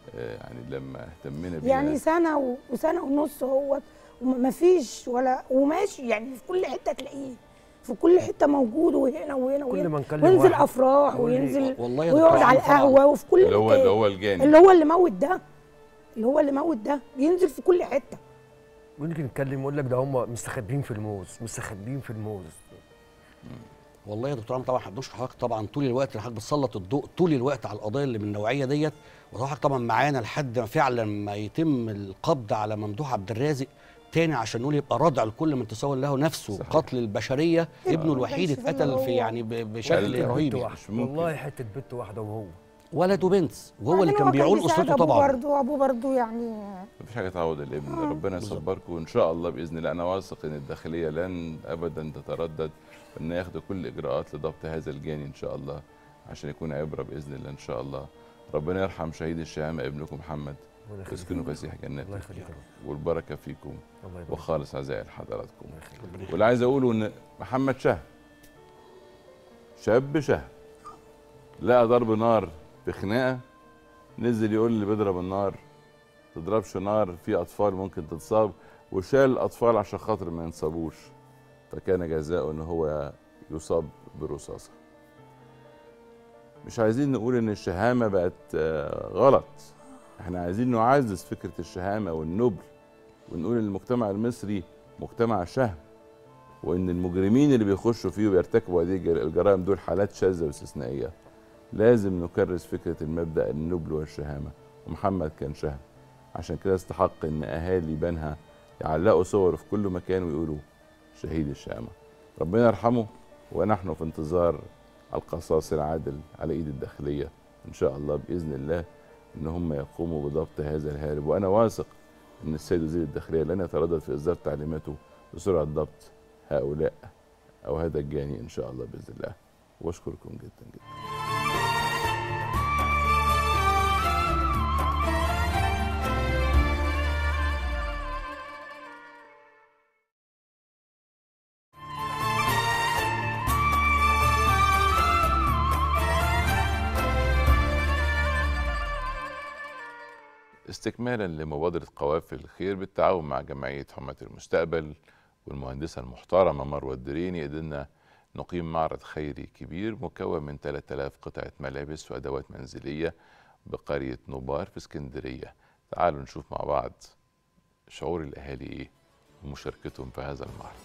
آه، يعني لما اهتمينا بيها يعني سنه و- وسنه ونص اهوت وما فيش ولا وماشي يعني في كل حته تلاقيه في كل حته موجود وهنا وهنا كل ما وهنا نكلم وينزل واحد افراح يقول لي وينزل والله يا ويقعد دكتور على عمرو طبعاً. القهوه وفي كل اللي هو مكان. اللي هو الجاني اللي هو اللي موت ده اللي هو اللي موت ده بينزل في كل حته. ممكن نتكلم يقول لك ده هم مستخبين في الموز مستخبين في الموز. والله يا دكتور عمرو طبعا احنا بنشكر حضرتك طبعا طول الوقت اللي حضرتك بتسلط الضوء طول الوقت على القضايا اللي من النوعيه ديت، وحضرتك طبعا معانا لحد ما فعلا ما يتم القبض على ممدوح عبد الرازق تاني عشان نقول يبقى ردع لكل من تسول له نفسه. صحيح. قتل البشريه، ابنه الوحيد اتقتل في يعني ب- بشكل رهيب يعني. والله حته بنت واحده وهو ولد وبنت وهو اللي كان بيعول اسرته طبعا. برضه ابوه برضه يعني مفيش حاجه تعوض الابن. ربنا يصبركم وان شاء الله باذن الله. انا واثق ان الداخليه لن ابدا تتردد ان ياخدوا كل الاجراءات لضبط هذا الجاني ان شاء الله عشان يكون عبره باذن الله ان شاء الله. ربنا يرحم شهيد الشهامه ابنكم محمد ويسكنوا فسيح جناته والبركه فيكم وخالص عزائي لحضراتكم. واللي عايز اقوله ان محمد شهم شاب شهم لقى ضرب نار في خناقه، نزل يقول اللي بيضرب النار تضربش نار، في اطفال ممكن تتصاب، وشال الاطفال عشان خاطر ما ينصابوش، فكان جزاؤه ان هو يصاب برصاصه. مش عايزين نقول ان الشهامه بقت غلط، احنا عايزين نعزز فكره الشهامه والنبل ونقول ان المجتمع المصري مجتمع شهم، وان المجرمين اللي بيخشوا فيه ويرتكبوا هذه الجرائم دول حالات شاذه واستثنائيه. لازم نكرس فكره المبدا النبل والشهامه، ومحمد كان شهم، عشان كده استحق ان اهالي بنها يعلقوا صوره في كل مكان ويقولوا شهيد الشهامه. ربنا يرحمه، ونحن في انتظار القصاص العادل على ايد الداخليه ان شاء الله باذن الله ان هم يقوموا بضبط هذا الهارب. وانا واثق ان السيد وزير الداخليه لن يتردد في اصدار تعليماته بسرعه ضبط هؤلاء او هذا الجاني ان شاء الله باذن الله. واشكركم جدا جدا. استكمالا لمبادرة قوافل الخير بالتعاون مع جمعية حماة المستقبل والمهندسة المحترمة مروة الدريني، قدرنا نقيم معرض خيري كبير مكون من ثلاثة آلاف قطعة ملابس وأدوات منزلية بقرية نوبار في اسكندرية. تعالوا نشوف مع بعض شعور الأهالي إيه ومشاركتهم في هذا المعرض.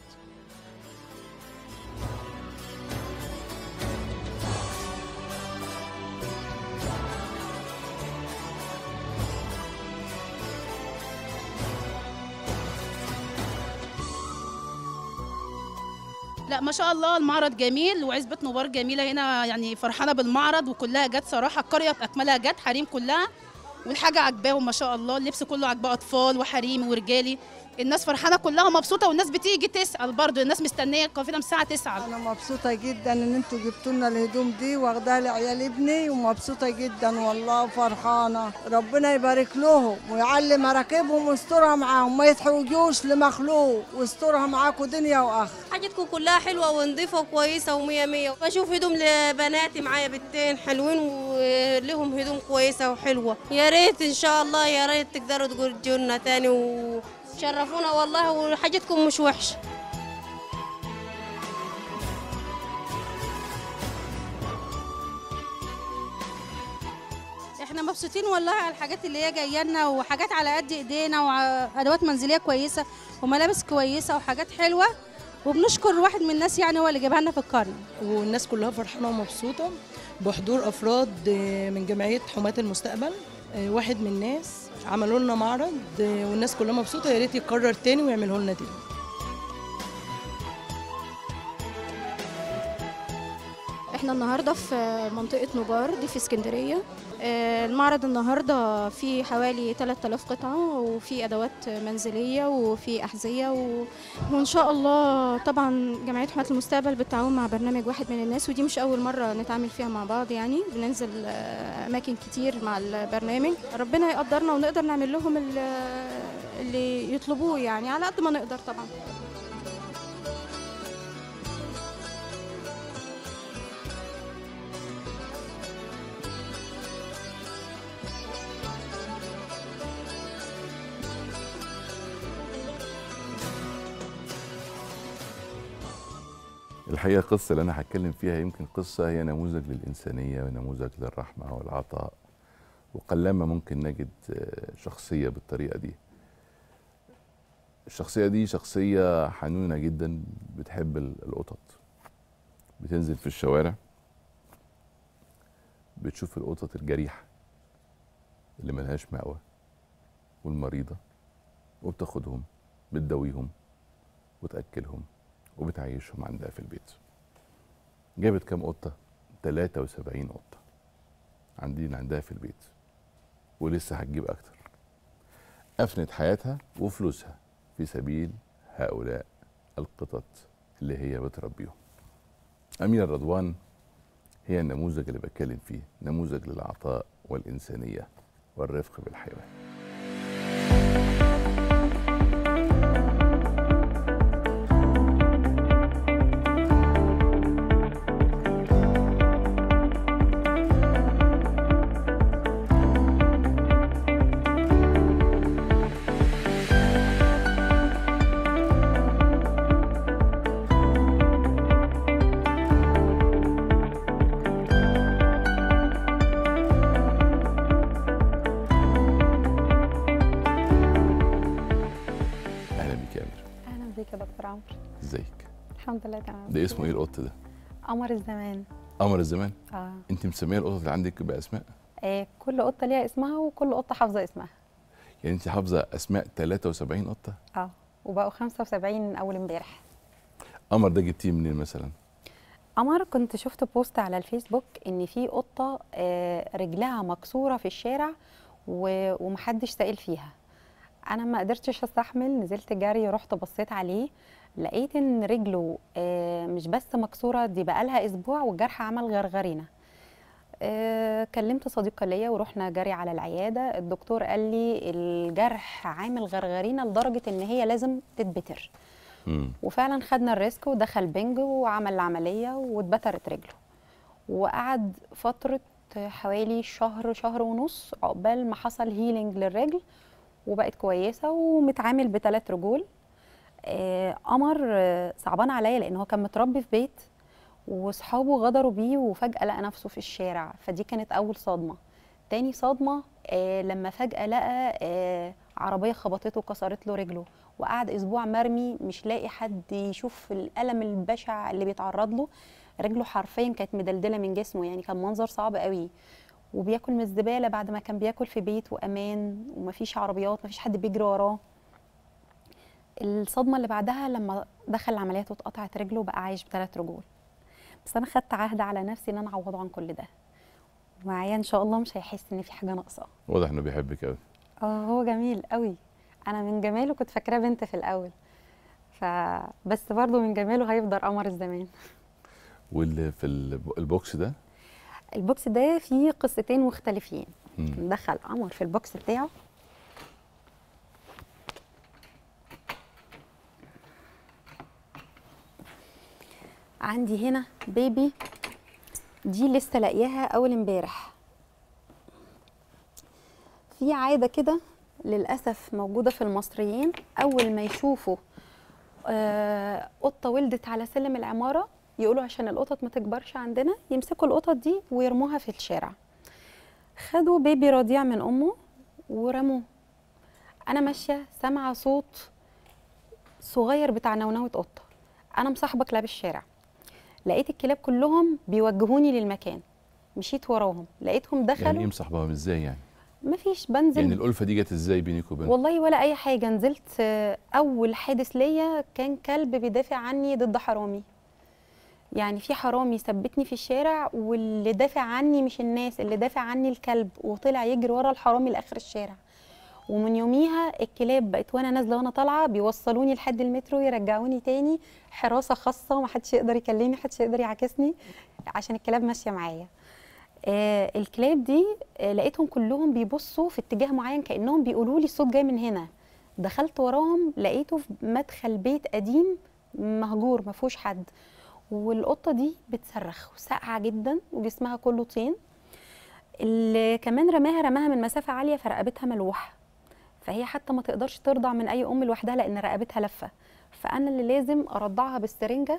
لا ما شاء الله المعرض جميل وعزبة نوبار جميلة هنا، يعني فرحانة بالمعرض وكلها جت صراحة، القرية أكملها جت حريم كلها والحاجة عجباهم ما شاء الله، اللبس كله عجباه أطفال وحريم ورجالي، الناس فرحانة كلها مبسوطة والناس بتيجي تسأل برضه، الناس مستنية القافلة من الساعة تسعة. أنا مبسوطة جدا إن أنتوا جبتوا لنا الهدوم دي واخداها لعيال ابني ومبسوطة جدا والله وفرحانة، ربنا يبارك لهم ويعلي مراكبهم ويسترها معاهم، ما يتحوجوش لمخلوق ويسترها معاكم دنيا وآخرة. حاجتكم كلها حلوة ونظيفة وكويسة ومية مية، بشوف هدوم لبناتي معايا بنتين حلوين ولهم هدوم كويسة وحلوة، يا ريت إن شاء الله يا ريت تقدروا تجوا لنا تاني و شرفونا والله وحاجتكم مش وحشه. احنا مبسوطين والله على الحاجات اللي هي جايه لنا وحاجات على قد ايدينا وادوات منزليه كويسه وملابس كويسه وحاجات حلوه، وبنشكر واحد من الناس يعني هو اللي جابها لنا في القريه. والناس كلها فرحانه ومبسوطه بحضور افراد من جمعيه حماة المستقبل، واحد من الناس عملوا لنا معرض والناس كلها مبسوطه، يا ريت يتكرر تاني ويعملوا لنا تاني. احنا النهارده في منطقه نوبار دي في اسكندريه. المعرض النهارده فيه حوالي ثلاثة آلاف قطعه وفي ادوات منزليه وفي احذيه و... وان شاء الله طبعا جمعيه حماة المستقبل بالتعاون مع برنامج واحد من الناس، ودي مش اول مره نتعامل فيها مع بعض، يعني بننزل اماكن كتير مع البرنامج، ربنا يقدرنا ونقدر نعمل لهم اللي يطلبوه يعني على قد ما نقدر طبعا. الحقيقه القصه اللي انا هتكلم فيها يمكن قصه هي نموذج للانسانيه ونموذج للرحمه والعطاء، وقلما ممكن نجد شخصيه بالطريقه دي. الشخصيه دي شخصيه حنونه جدا، بتحب القطط، بتنزل في الشوارع بتشوف القطط الجريحه اللي ملهاش مأوى والمريضه، وبتاخدهم بتداويهم وتأكلهم وبتعيشهم عندها في البيت. جابت كام قطة؟ ثلاثة وسبعين قطة عندين عندها في البيت، ولسه هتجيب أكتر. أفنت حياتها وفلوسها في سبيل هؤلاء القطط اللي هي بتربيهم. أميرة رضوان هي النموذج اللي بتكلم فيه، نموذج للعطاء والإنسانية والرفق بالحيوان. ازيك؟ الحمد لله تمام. ده اسمه ايه القط ده؟ قمر الزمان. قمر الزمان؟ اه. انت مسميه القطط اللي عندك باسماء؟ آه، كل قطه ليها اسمها وكل قطه حافظه اسمها. يعني انت حافظه اسماء ثلاثة وسبعين قطه؟ اه، وبقوا خمسة وسبعين اول امبارح. قمر ده جبتيه منين مثلا؟ قمر كنت شفت بوست على الفيسبوك ان في قطه آه رجلها مكسوره في الشارع ومحدش سائل فيها. انا ما قدرتش استحمل، نزلت جري، رحت بصيت عليه، لقيت ان رجله آه مش بس مكسوره، دي بقالها اسبوع والجرح عمل غرغرينه. آه كلمت صديقه ليا ورحنا جري على العياده، الدكتور قال لي الجرح عامل غرغرينه لدرجه ان هي لازم تتبتر. مم. وفعلا خدنا الريسك ودخل بنج وعمل العمليه واتبترت رجله، وقعد فتره حوالي شهر شهر ونص عقبال ما حصل هيلينج للرجل وبقت كويسه ومتعامل بثلاث رجول. آه قمر آه صعبان عليا لان هو كان متربي في بيت واصحابه غدروا بيه وفجاه لقى نفسه في الشارع، فدي كانت اول صدمه. تاني صدمه آه لما فجاه لقى آه عربيه خبطته وكسرت له رجله، وقعد اسبوع مرمي مش لاقي حد يشوف الالم البشع اللي بيتعرض له. رجله حرفيا كانت مدلدله من جسمه، يعني كان منظر صعب قوي. وبياكل من الزباله بعد ما كان بياكل في بيت وامان ومفيش عربيات، مفيش حد بيجري وراه. الصدمه اللي بعدها لما دخل العمليات واتقطعت رجله بقى عايش بثلاث رجول. بس انا خدت عهد على نفسي ان انا اعوضه عن كل ده، ومعايا ان شاء الله مش هيحس ان في حاجه ناقصه. واضح انه بيحبك قوي. اه هو جميل قوي، انا من جماله كنت فاكراه بنت في الاول، فبس برضه من جماله هيفضل قمر الزمان. واللي في البوكس ده؟ البوكس ده فيه قصتين مختلفين. ندخل قمر في البوكس بتاعه. عندي هنا بيبي، دي لسه لاقياها اول امبارح. في عاده كده للاسف موجوده في المصريين، اول ما يشوفوا آه قطه ولدت على سلم العماره يقولوا عشان القطط ما تكبرش عندنا يمسكوا القطط دي ويرموها في الشارع. خدوا بيبي رضيع من امه ورموه. انا ماشيه سامعه صوت صغير بتاع نونوه قطه، انا مصاحبه كلاب الشارع، لقيت الكلاب كلهم بيوجهوني للمكان، مشيت وراهم لقيتهم دخلوا. يعني ايه مصاحباهم ازاي يعني؟ مفيش، بنزل. يعني الألفة دي جت ازاي بينك وبينهم؟ والله ولا اي حاجه، نزلت. اول حادث ليا كان كلب بيدافع عني ضد حرامي. يعني في حرامي ثبتني في الشارع واللي دافع عني مش الناس، اللي دافع عني الكلب، وطلع يجري ورا الحرامي لاخر الشارع. ومن يوميها الكلاب بقت وانا نازله وانا طالعه بيوصلوني لحد المترو يرجعوني تاني، حراسه خاصه ومحدش يقدر يكلمني، محدش يقدر يعاكسني عشان الكلاب ماشيه معايا. آه الكلاب دي آه لقيتهم كلهم بيبصوا في اتجاه معين كانهم بيقولوا لي الصوت جاي من هنا. دخلت وراهم لقيته في مدخل بيت قديم مهجور ما فيهوش حد، والقطه دي بتصرخ وساقعه جدا وجسمها كله طين. اللي كمان رماها رماها من مسافه عاليه فرقبتها ملوحه، فهي حتى ما تقدرش ترضع من اي ام لوحدها لان رقبتها لفه، فانا اللي لازم ارضعها بالسرنجه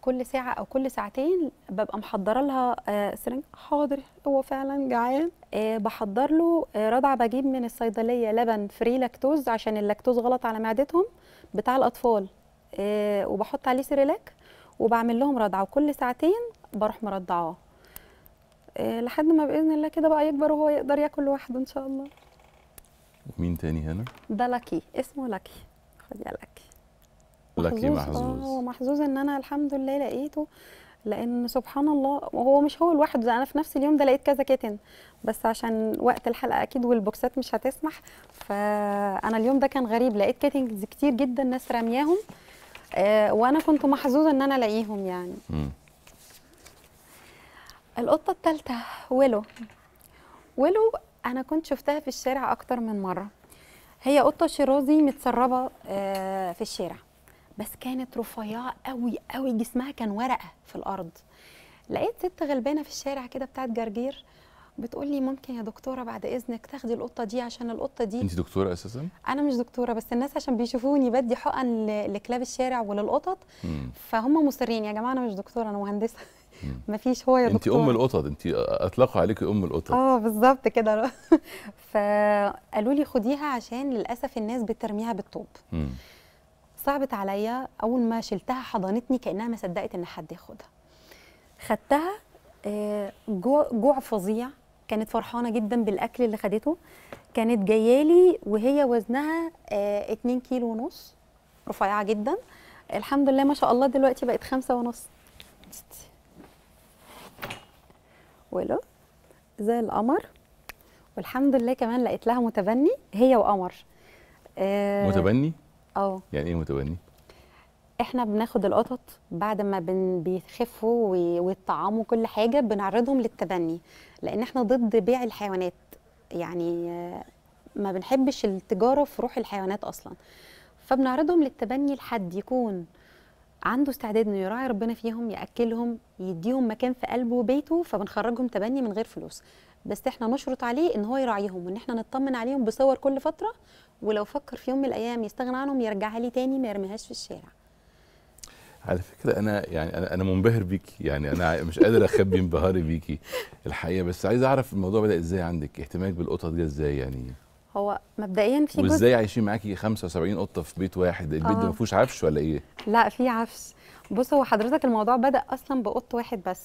كل ساعه او كل ساعتين ببقى محضره لها آه سرنج. حاضر، هو فعلا جعان. آه بحضر له آه رضعه، بجيب من الصيدليه لبن فري لاكتوز عشان اللاكتوز غلط على معدتهم بتاع الاطفال، آه وبحط عليه سيريلاك وبعمل لهم رضعه، وكل ساعتين بروح مرضعاه آه لحد ما باذن الله كده بقى يكبر وهو يقدر ياكل لوحده ان شاء الله. مين تاني هنا؟ ده لاكي، اسمه لاكي. خد يا لاكي. لاكي محظوظ. اه محظوظ ان انا الحمد لله لقيته، لان سبحان الله وهو مش هو لوحده، انا في نفس اليوم ده لقيت كذا كيتن، بس عشان وقت الحلقه اكيد والبوكسات مش هتسمح، فانا اليوم ده كان غريب، لقيت كيتنز كتير جدا ناس رامياهم، آه وانا كنت محظوظه ان انا الاقيهم يعني. م. القطه الثالثه ويلو. ويلو انا كنت شفتها في الشارع اكتر من مره. هي قطه شيرازي متسربه آه في الشارع، بس كانت رفيعه قوي قوي، جسمها كان ورقه في الارض. لقيت ست غلبانه في الشارع كده بتاعت جرجير بتقول لي ممكن يا دكتوره بعد اذنك تاخدي القطه دي، عشان القطه دي. انت دكتوره اساسا؟ انا مش دكتوره، بس الناس عشان بيشوفوني بدي حقن لكلاب الشارع وللقطط فهم مصرين. يا جماعه انا مش دكتوره، انا مهندسه. مفيش هو يا دكتور. انت ام القطط، انت اطلقوا عليكي ام القطط. اه بالظبط كده. فقالوا لي خديها عشان للاسف الناس بترميها بالطوب. مم. صعبت عليا، اول ما شلتها حضنتني كانها ما صدقت ان حد ياخدها. خدتها جوع, جوع فظيع، كانت فرحانه جدا بالاكل اللي خدته. كانت جايالي وهي وزنها اتنين كيلو ونص، رفيعه جدا. الحمد لله ما شاء الله دلوقتي بقت خمسة ونص. ولو زي القمر، والحمد لله كمان لقيت لها متبني هي وقمر. آه متبني؟ اه. يعني ايه متبني؟ احنا بناخد القطط بعد ما بن بيخفوا ويطعموا كل حاجه بنعرضهم للتبني، لان احنا ضد بيع الحيوانات، يعني ما بنحبش التجاره في روح الحيوانات اصلا. فبنعرضهم للتبني لحد يكون عنده استعداد انه يراعي ربنا فيهم، ياكلهم، يديهم مكان في قلبه وبيته، فبنخرجهم تبني من غير فلوس. بس احنا نشرط عليه ان هو يراعيهم، وان احنا نطمن عليهم بصور كل فتره، ولو فكر في يوم من الايام يستغنى عنهم يرجعها لي تاني، ما يرميهاش في الشارع. على فكره انا يعني انا انا منبهر بيكي، يعني انا مش قادر اخبي انبهاري بيكي الحقيقه، بس عايز اعرف الموضوع بدا ازاي عندك، اهتمامك بالقطط ده ازاي يعني؟ هو مبدئيا في جزء. وازاي عايشين معاكي خمسة وسبعين قطه في بيت واحد؟ البيت ده ما فيهوش عفش ولا ايه؟ لا في عفش. بص هو حضرتك الموضوع بدا اصلا بقط واحد بس.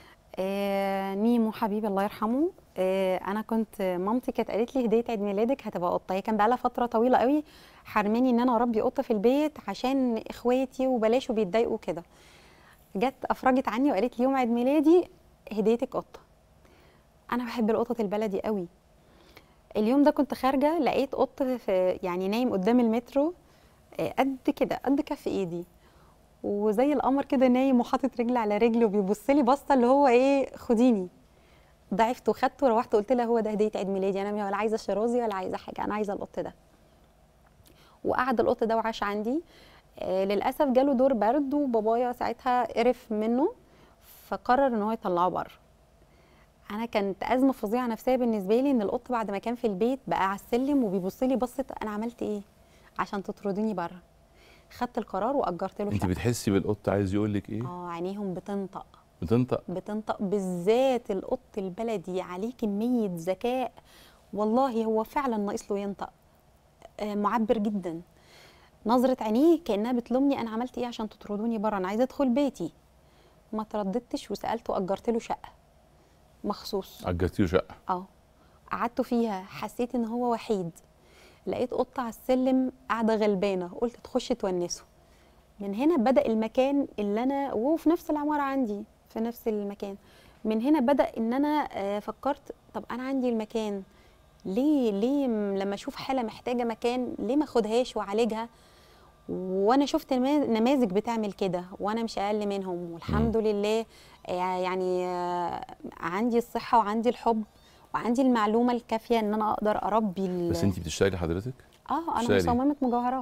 آه نيمو حبيبي الله يرحمه. آه انا كنت مامتي كانت قالت لي هديه عيد ميلادك هتبقى قطه، هي كان بقى لها فتره طويله قوي حرماني ان انا اربي قطه في البيت عشان اخواتي وبلاش وبيتضايقوا كده. جت افرجت عني وقالت لي يوم عيد ميلادي هديتك قطه. انا بحب القطط البلدي قوي. اليوم ده كنت خارجه لقيت قط في يعني نايم قدام المترو قد كده قد كف ايدي، وزي القمر كده نايم وحاطط رجل على رجل وبيبص لي بصه اللي هو ايه خديني. ضعفت وخدته وروحت قلت لها هو ده هديه عيد ميلادي، انا ولا عايزه شيرازي ولا عايزه حاجه، انا عايزه القط ده. وقعد القط ده وعاش عندي. آه للاسف جاله دور برد وبابايا ساعتها قرف منه فقرر ان هو يطلعه بره. انا كانت ازمه فظيعه نفسيه بالنسبه لي ان القط بعد ما كان في البيت بقى على السلم وبيبص لي بصه انا عملت ايه عشان تطردوني بره. خدت القرار واجرت له. انت بتحسي بالقط عايز يقول لك ايه؟ اه عينيهم بتنطق بتنطق بتنطق بالذات القط البلدي عليه كميه ذكاء، والله هو فعلا ناقص له ينطق. آه معبر جدا، نظره عينيه كانها بتلومني انا عملت ايه عشان تطردوني بره، انا عايزه ادخل بيتي. ما ترددتش وسالته واجرت له شقه مخصوص. اجرتي له شقه؟ اه قعدت فيها، حسيت ان هو وحيد. لقيت قطه على السلم قاعده غلبانه، قلت تخش تونسه. من هنا بدا المكان اللي انا وهو في نفس العماره عندي في نفس المكان. من هنا بدا ان انا فكرت طب انا عندي المكان ليه ليه لما اشوف حاله محتاجه مكان ليه ما اخدهاش واعالجها. وانا شفت نماذج بتعمل كده وانا مش اقل منهم، والحمد م. لله يعني عندي الصحه وعندي الحب وعندي المعلومه الكافيه ان انا اقدر اربي. بس انت بتشتغلي حضرتك؟ اه انا مصممه مجوهرات.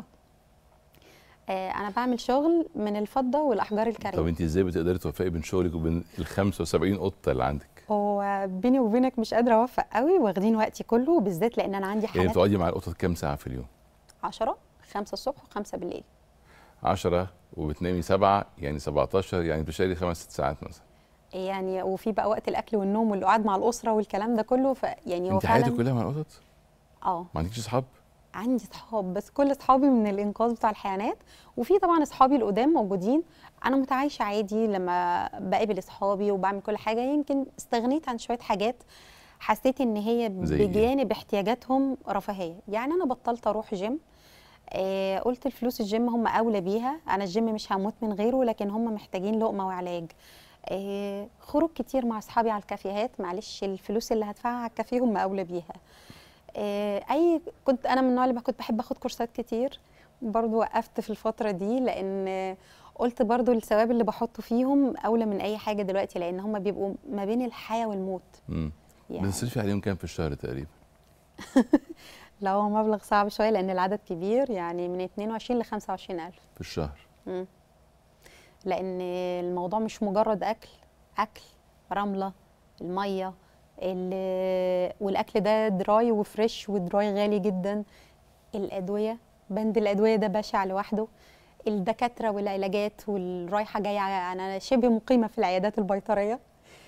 آه انا بعمل شغل من الفضه والاحجار الكريمه. طب انت ازاي بتقدري توفقي بين شغلك وبين ال خمسة وسبعين قطه اللي عندك؟ هو بيني وبينك مش قادره اوفق قوي، واخدين وقتي كله بالذات لان انا عندي حالات. يعني بتقعدي مع القطط كام ساعه في اليوم؟ عشرة، خمسة الصبح وخمسة بالليل. عشرة وبتنامي سبعه يعني سبعتاشر، يعني بتشتغلي خمس ست ساعات مثلا. يعني وفي بقى وقت الاكل والنوم والقعاد مع الاسره والكلام ده كله، فيعني هو انت فعلا حياتك كلها مع القطط؟ اه. ما عندكيش اصحاب؟ عندي صحاب، بس كل اصحابي من الانقاذ بتاع الحيوانات، وفي طبعا اصحابي القدام موجودين. انا متعايشه عادي لما بقابل اصحابي وبعمل كل حاجه. يمكن استغنيت عن شويه حاجات حسيت ان هي بجانب احتياجاتهم رفاهيه. يعني انا بطلت اروح جيم، آه قلت الفلوس الجيم هم اولى بيها، انا الجيم مش هموت من غيره، لكن هم محتاجين لقمه وعلاج. آه خروج كتير مع اصحابي على الكافيهات، معلش الفلوس اللي هدفعها على الكافيه هم اولى بيها. آه اي كنت انا من النوع اللي كنت بحب اخد كورسات كتير، برضو وقفت في الفتره دي لان قلت برضو الثواب اللي بحطه فيهم اولى من اي حاجه دلوقتي، لان هم بيبقوا ما بين الحياه والموت. امم يعني بتصرفي عليهم كام في الشهر تقريبا؟ لا هو مبلغ صعب شويه لان العدد كبير، يعني من اتنين وعشرين ل خمسة وعشرين ألف في الشهر. امم لان الموضوع مش مجرد اكل، اكل رمله الميه والاكل ده دراي وفريش، ودراي غالي جدا. الادويه، بند الادويه ده بشع لوحده. الدكاتره والعلاجات والرايحه جايه، انا شبه مقيمه في العيادات البيطريه.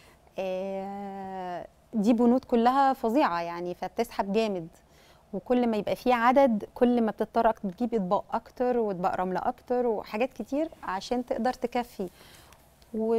دي بنود كلها فظيعه يعني، فبتسحب جامد. وكل ما يبقى فيه عدد كل ما بتضطر تجيب اطباق اكتر واطباق رمله اكتر وحاجات كتير عشان تقدر تكفي. و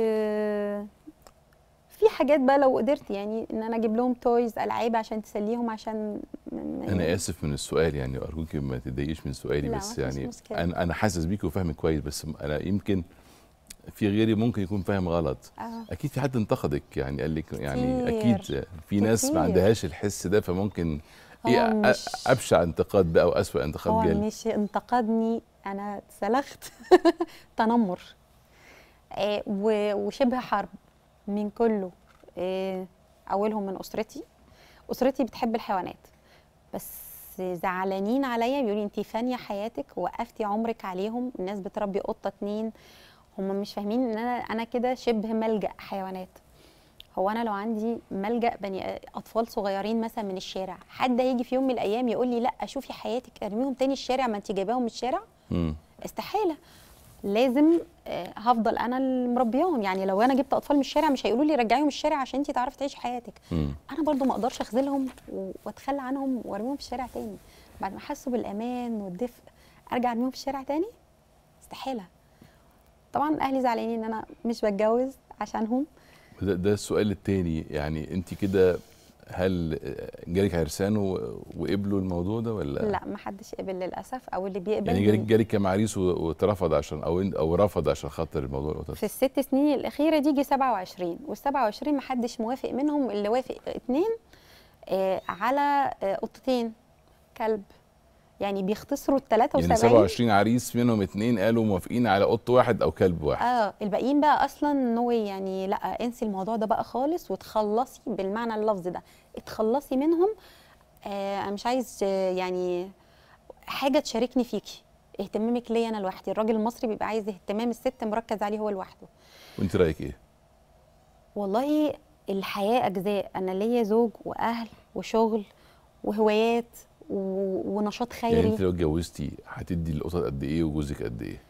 في حاجات بقى لو قدرت يعني ان انا اجيب لهم تويز، العاب عشان تسليهم. عشان انا اسف من السؤال يعني، ارجوكي ما تضايقيش من سؤالي، بس يعني انا انا حاسس بيكي وفاهمك كويس، بس انا يمكن في غيري ممكن يكون فاهم غلط. آه. اكيد في حد انتقدك يعني، قال لك يعني كتير. اكيد في كتير. ناس ما عندهاش الحس ده، فممكن ايه مش ابشع انتقاد بقى واسوأ انتقاد هو جالي؟ مش انتقدني، انا اتسلخت تنمر آه وشبه حرب من كله. آه اولهم من اسرتي. اسرتي بتحب الحيوانات بس زعلانين عليا، بيقولوا انت فانيه حياتك ووقفتي عمرك عليهم. الناس بتربي قطه اتنين، هم مش فاهمين ان انا انا كده شبه ملجأ حيوانات. هو انا لو عندي ملجأ بني اطفال صغيرين مثلا من الشارع، حد هيجي في يوم من الايام يقول لي لا شوفي حياتك ارميهم تاني الشارع، ما انت جايباهم من الشارع؟ امم استحاله. لازم آه هفضل انا اللي مربياهم. يعني لو انا جبت اطفال من الشارع مش هيقولوا لي رجعيهم الشارع عشان انت تعرفي تعيشي حياتك. مم. انا برضو ما اقدرش اخذلهم واتخلى عنهم وارميهم في الشارع تاني بعد ما حسوا بالامان والدفء، ارجع ارميهم في الشارع تاني؟ استحاله. طبعا اهلي زعلانين ان انا مش بتجوز عشانهم. ده, ده السؤال التاني، يعني انت كده هل جالك عرسان وقبلوا الموضوع ده ولا لا؟ ما حدش قبل للاسف، او اللي بيقبل يعني جالك جالك كام عريس واترفض عشان او او رفض عشان خاطر الموضوع القطط؟ في الست سنين الاخيره دي جه سبعة وعشرين، والسبعة وعشرين ما حدش موافق منهم. اللي وافق اتنين آه على آه قطتين كلب، يعني بيختصروا ال تلاتة وسبعين. يعني سبعة وعشرين عريس منهم اتنين قالوا موافقين على قط واحد او كلب واحد. اه الباقيين بقى اصلا نو يعني لا انسي الموضوع ده بقى خالص وتخلصي بالمعنى اللفظي ده، اتخلصي منهم. آه انا مش عايز آه يعني حاجه تشاركني فيكي، اهتمامك ليا انا لوحدي. الراجل المصري بيبقى عايز اهتمام الست مركز عليه هو لوحده. وانت رايك ايه؟ والله الحياه اجزاء، انا ليا زوج واهل وشغل وهوايات ونشاط خيري. يعني انت لو اتجوزتي هتدي القطط قد ايه وجوزك قد ايه؟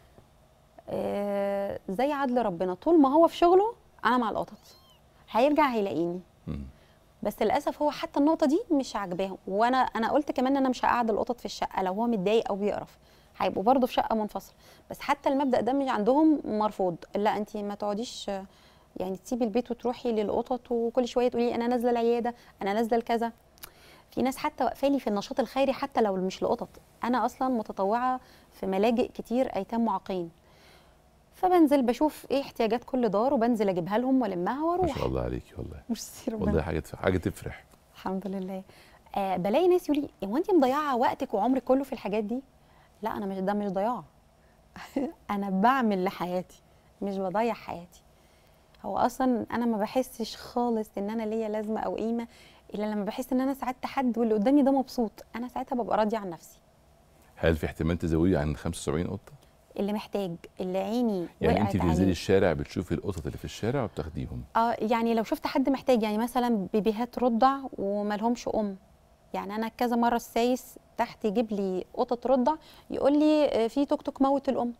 آه زي عدل ربنا، طول ما هو في شغله انا مع القطط، هيرجع هيلاقيني. مم. بس للاسف هو حتى النقطه دي مش عاجباهم. وانا انا قلت كمان ان انا مش هقعد القطط في الشقه، لو هو متضايق او بيقرف هيبقوا برضه في شقه منفصله. بس حتى المبدا ده مش عندهم، مرفوض. لا انت ما تقعديش يعني تسيبي البيت وتروحي للقطط وكل شويه تقولي انا نازله العياده انا نازله لكذا. في ناس حتى واقفالي في النشاط الخيري حتى لو مش لقطط. انا اصلا متطوعه في ملاجئ كتير ايتام معاقين، فبنزل بشوف ايه احتياجات كل دار وبنزل اجيبها لهم والمها واروح. ما شاء الله عليكي والله. ميرسي ربنا. والله حاجه حاجه تفرح. الحمد لله. آه بلاقي ناس يقولي هو انت مضيعه وقتك وعمرك كله في الحاجات دي؟ لا انا مش، ده مش ضياع. انا بعمل لحياتي مش بضيع حياتي. هو اصلا انا ما بحسش خالص ان انا ليا لازمه او قيمه الا لما بحس ان انا ساعدت حد واللي قدامي ده مبسوط، انا ساعتها ببقى راضيه عن نفسي. هل في احتمال تزودي عن خمسة وسبعين قطه؟ اللي محتاج، اللي عيني يعني انت بتنزلي عليه. الشارع بتشوفي القطط اللي في الشارع وبتاخديهم؟ اه يعني لو شفت حد محتاج، يعني مثلا بيبيهات رضع ومالهمش ام، يعني انا كذا مره السايس تحت يجيب لي قطط رضع يقول لي في توك توك موت الام،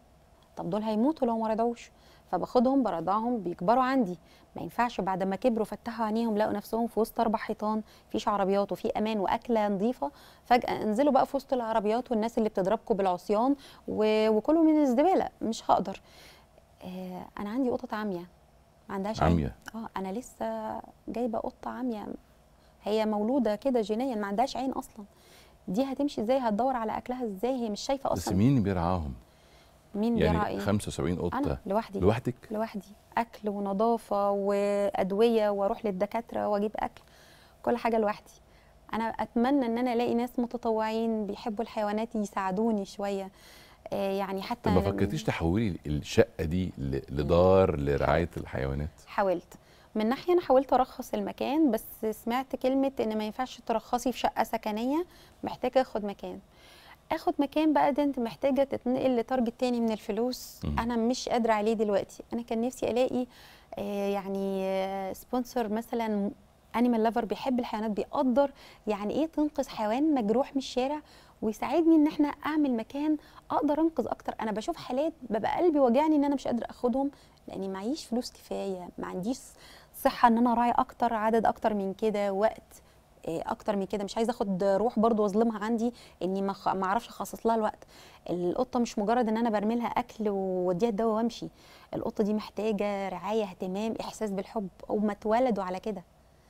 طب دول هيموتوا لو ما رضعوش، فباخدهم برضعهم بيكبروا عندي. ما ينفعش بعد ما كبروا فتحوا عينيهم لقوا نفسهم في وسط اربع حيطان، مفيش عربيات وفي امان واكله نظيفه، فجاه انزلوا بقى في وسط العربيات والناس اللي بتضربكم بالعصيان و... وكلوا من الزباله. مش هقدر. آه انا عندي قطط عمياء ما عندهاش عين. عمياء؟ اه انا لسه جايبه قطه عمياء، هي مولوده كده جينيا ما عندهاش عين اصلا. دي هتمشي ازاي؟ هتدور على اكلها ازاي؟ هي مش شايفه بس اصلا. مين بيرعاهم؟ مين يعني بيرعى ايه؟ خمسة وسبعين قطه انا لوحدي. لوحدك؟ لوحدي. اكل ونظافه وادويه واروح للدكاتره واجيب اكل، كل حاجه لوحدي. انا اتمنى ان انا الاقي ناس متطوعين بيحبوا الحيوانات يساعدوني شويه. آه يعني حتى طب ما فكرتيش تحولي الشقه دي لدار لرعايه الحيوانات؟ حاولت. من ناحيه انا حاولت ارخص المكان، بس سمعت كلمه ان ما ينفعش ترخصي في شقه سكنيه، محتاجه اخد مكان. اخد مكان بقى ده انت محتاجه تتنقل لتارجت تاني من الفلوس. م. انا مش قادره عليه دلوقتي. انا كان نفسي الاقي آه يعني آه سبونسر مثلا انيمال لافر بيحب الحيوانات، بيقدر يعني ايه تنقذ حيوان مجروح من الشارع، ويساعدني ان احنا اعمل مكان اقدر انقذ اكتر. انا بشوف حالات ببقى قلبي واجعني ان انا مش قادره اخدهم لاني معيش فلوس كفايه، ما عنديش صحه ان انا اراعي اكتر عدد اكتر من كده، وقت اكتر من كده. مش عايزه اخد روح برضو واظلمها عندي اني ما ما اعرفش اخصص لها الوقت. القطه مش مجرد ان انا برمي لها اكل واديها الدواء وامشي، القطه دي محتاجه رعايه، اهتمام، احساس بالحب، او ما اتولدوا على كده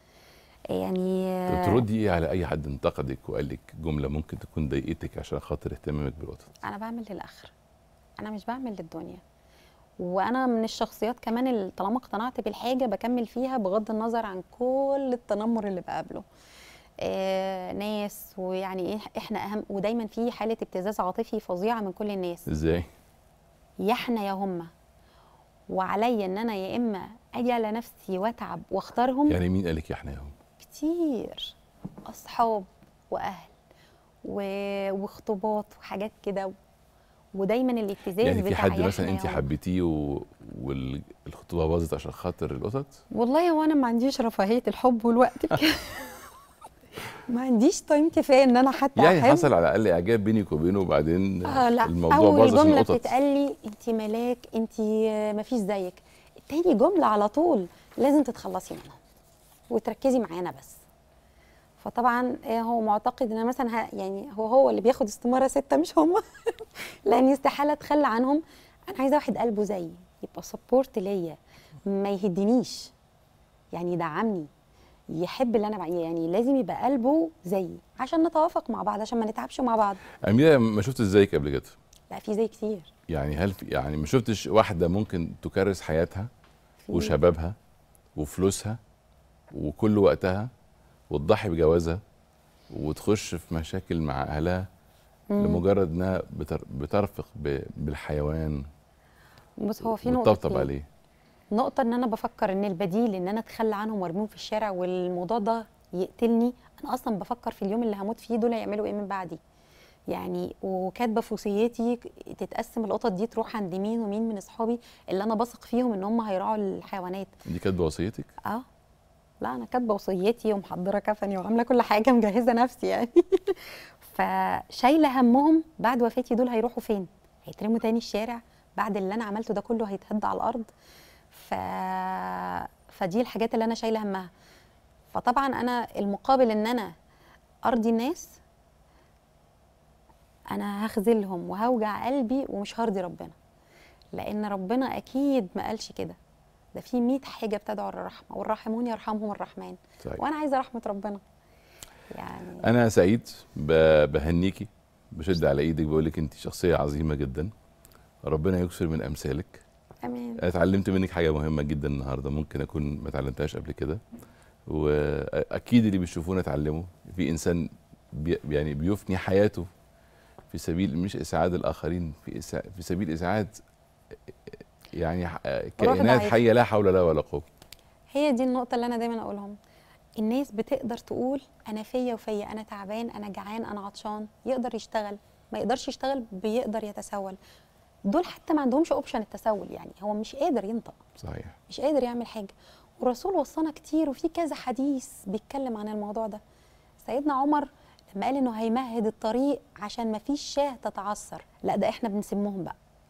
يعني. تردي ايه على اي حد انتقدك وقال لك جمله ممكن تكون ضايقتك عشان خاطر اهتمامك بالقطط؟ انا بعمل للاخر، انا مش بعمل للدنيا. وانا من الشخصيات كمان اللي طالما اقتنعت بالحاجه بكمل فيها بغض النظر عن كل التنمر اللي بقابله. آه ناس ويعني ايه احنا اهم، ودايما في حاله ابتزاز عاطفي فظيعه من كل الناس. ازاي؟ يا احنا يا هم، وعليا ان انا يا اما اجي على نفسي واتعب واختارهم. يعني مين قالك يا احنا يا هم؟ كتير اصحاب واهل و... واخطباط وحاجات كده، ودايما الابتزاز يعني في حد بتاع مثلا انت حبيتيه و... والخطوبه باظت عشان خاطر القطط؟ والله هو انا ما عنديش رفاهيه الحب والوقت ما عنديش تايم كفايه ان انا حتى يعني أحب. حصل على الاقل اعجاب بينك وبينه وبعدين آه لا. الموضوع أول باظ عشان جمله القطط. بتتقال لي انت ملاك، انت ما فيش زيك. تاني جمله على طول لازم تتخلصي منهم وتركزي معانا بس. فطبعا هو معتقد ان مثلا يعني هو هو اللي بياخد استماره سته مش هم لان استحاله اتخلى عنهم. انا عايزه واحد قلبه زيي، يبقى سبورت ليا، ما يهدنيش، يعني يدعمني، يحب اللي انا بعمله، يعني لازم يبقى قلبه زيي عشان نتوافق مع بعض، عشان ما نتعبش مع بعض. أميرة ما شفتش زيك قبل كده؟ لا في زي كتير. يعني هل في يعني ما شفتش واحده ممكن تكرس حياتها وشبابها وفلوسها وكل وقتها وتضحي بجوازها وتخش في مشاكل مع اهلها مم. لمجرد انها بتر... بترفق ب... بالحيوان؟ بص هو في نقطه بتطبطب عليه. نقطه ان انا بفكر ان البديل ان انا اتخلى عنهم وارميهم في الشارع والموضوع ده يقتلني. انا اصلا بفكر في اليوم اللي هموت فيه دول هيعملوا ايه من بعدي يعني، وكاتبه في وصيتي تتقسم القطط دي تروح عند مين ومين من اصحابي اللي انا بثق فيهم ان هم هيراعوا الحيوانات. دي كاتبه وصيتك؟ اه لا انا كاتبه وصيتي ومحضره كفني وعامله كل حاجه، مجهزه نفسي يعني فشايله همهم بعد وفاتي دول هيروحوا فين؟ هيترموا تاني الشارع بعد اللي انا عملته ده كله، هيتهد على الارض. ف... فدي الحاجات اللي انا شايله همها. فطبعا انا المقابل ان انا ارضي الناس، انا هخذلهم وهوجع قلبي ومش هرضي ربنا، لان ربنا اكيد ما قالش كده. ده في مية حاجه بتدعو للرحمه، والراحمون يرحمهم الرحمن. صحيح. وانا عايزه رحمه ربنا يعني. انا سعيد بهنيكي بشد على ايدك، بقول لك انت شخصيه عظيمه جدا، ربنا يكثر من امثالك. امين. انا اتعلمت منك حاجه مهمه جدا النهارده ممكن اكون ما اتعلمتهاش قبل كده، واكيد اللي بيشوفونا اتعلموا. في انسان بي يعني بيفني حياته في سبيل مش اسعاد الاخرين، في إسع... في سبيل اسعاد يعني كائنات حيه لا حول لها ولا قوه. هي دي النقطه اللي انا دايما اقولهم. الناس بتقدر تقول انا فيا وفيا، انا تعبان، انا جعان، انا عطشان، يقدر يشتغل، ما يقدرش يشتغل بيقدر يتسول. دول حتى ما عندهمش اوبشن التسول، يعني هو مش قادر ينطق. صحيح. مش قادر يعمل حاجه. والرسول وصانا كتير وفي كذا حديث بيتكلم عن الموضوع ده. سيدنا عمر لما قال انه هيمهد الطريق عشان ما فيش شاه تتعثر، لا ده احنا بنسمهم بقى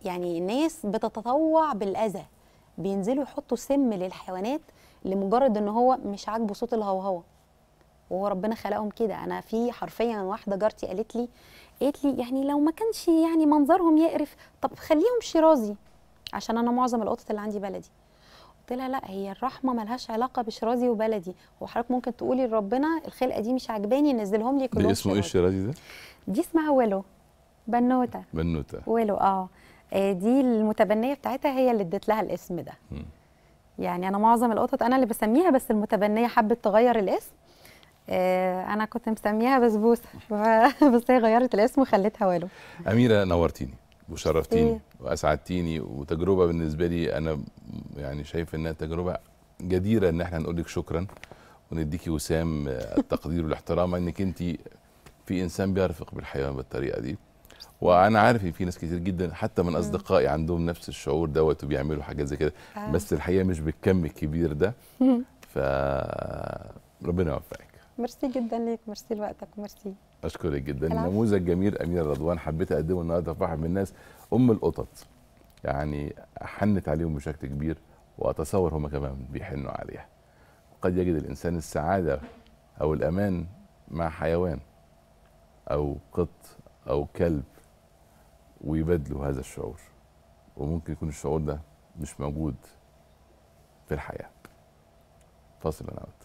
يعني ناس بتتطوع بالاذى، بينزلوا يحطوا سم للحيوانات لمجرد ان هو مش عاجبه صوت الهوهوه، وهو ربنا خلقهم كده. انا في حرفيا واحده جارتي قالت لي قالت لي يعني لو ما كانش يعني منظرهم يقرف طب خليهم شيرازي، عشان انا معظم القطط اللي عندي بلدي. قلت لها لا، هي الرحمه ملهاش علاقه بشيرازي وبلدي، هو حضرتك ممكن تقولي لربنا الخلقه دي مش عاجباني نزلهم لي كلهم. ده اسمه ايه الشيرازي ده؟ دي اسمها ويلو، بنوته بنوته ويلو. اه دي المتبنيه بتاعتها هي اللي ادت لها الاسم ده. م. يعني انا معظم القطط انا اللي بسميها، بس المتبنيه حبت تغير الاسم. آه انا كنت مسميها بسبوسه بس هي غيرت الاسم وخلتها ويلو. اميره نورتيني وشرفتيني إيه؟ واسعدتيني، وتجربه بالنسبه لي انا يعني شايف انها تجربه جديره ان احنا نقول لك شكرا ونديكي وسام التقدير والاحترام، انك انت في انسان بيرفق بالحيوان بالطريقه دي. وانا عارف ان في ناس كتير جدا حتى من اصدقائي عندهم نفس الشعور دوت وبيعملوا حاجات زي كده، آه. بس الحقيقه مش بالكم الكبير ده. ف ربنا يوفقك. ميرسي جدا ليك، ميرسي لوقتك، ميرسي. اشكرك جدا. نموذج جميل اميره رضوان حبيت اقدمه النهارده في واحد من الناس، ام القطط، يعني حنت عليهم بشكل كبير، واتصور هم كمان بيحنوا عليها. قد يجد الانسان السعاده او الامان مع حيوان او قط او كلب ويبادلوا هذا الشعور، وممكن يكون الشعور ده مش موجود في الحياه. فاصل انا وقت.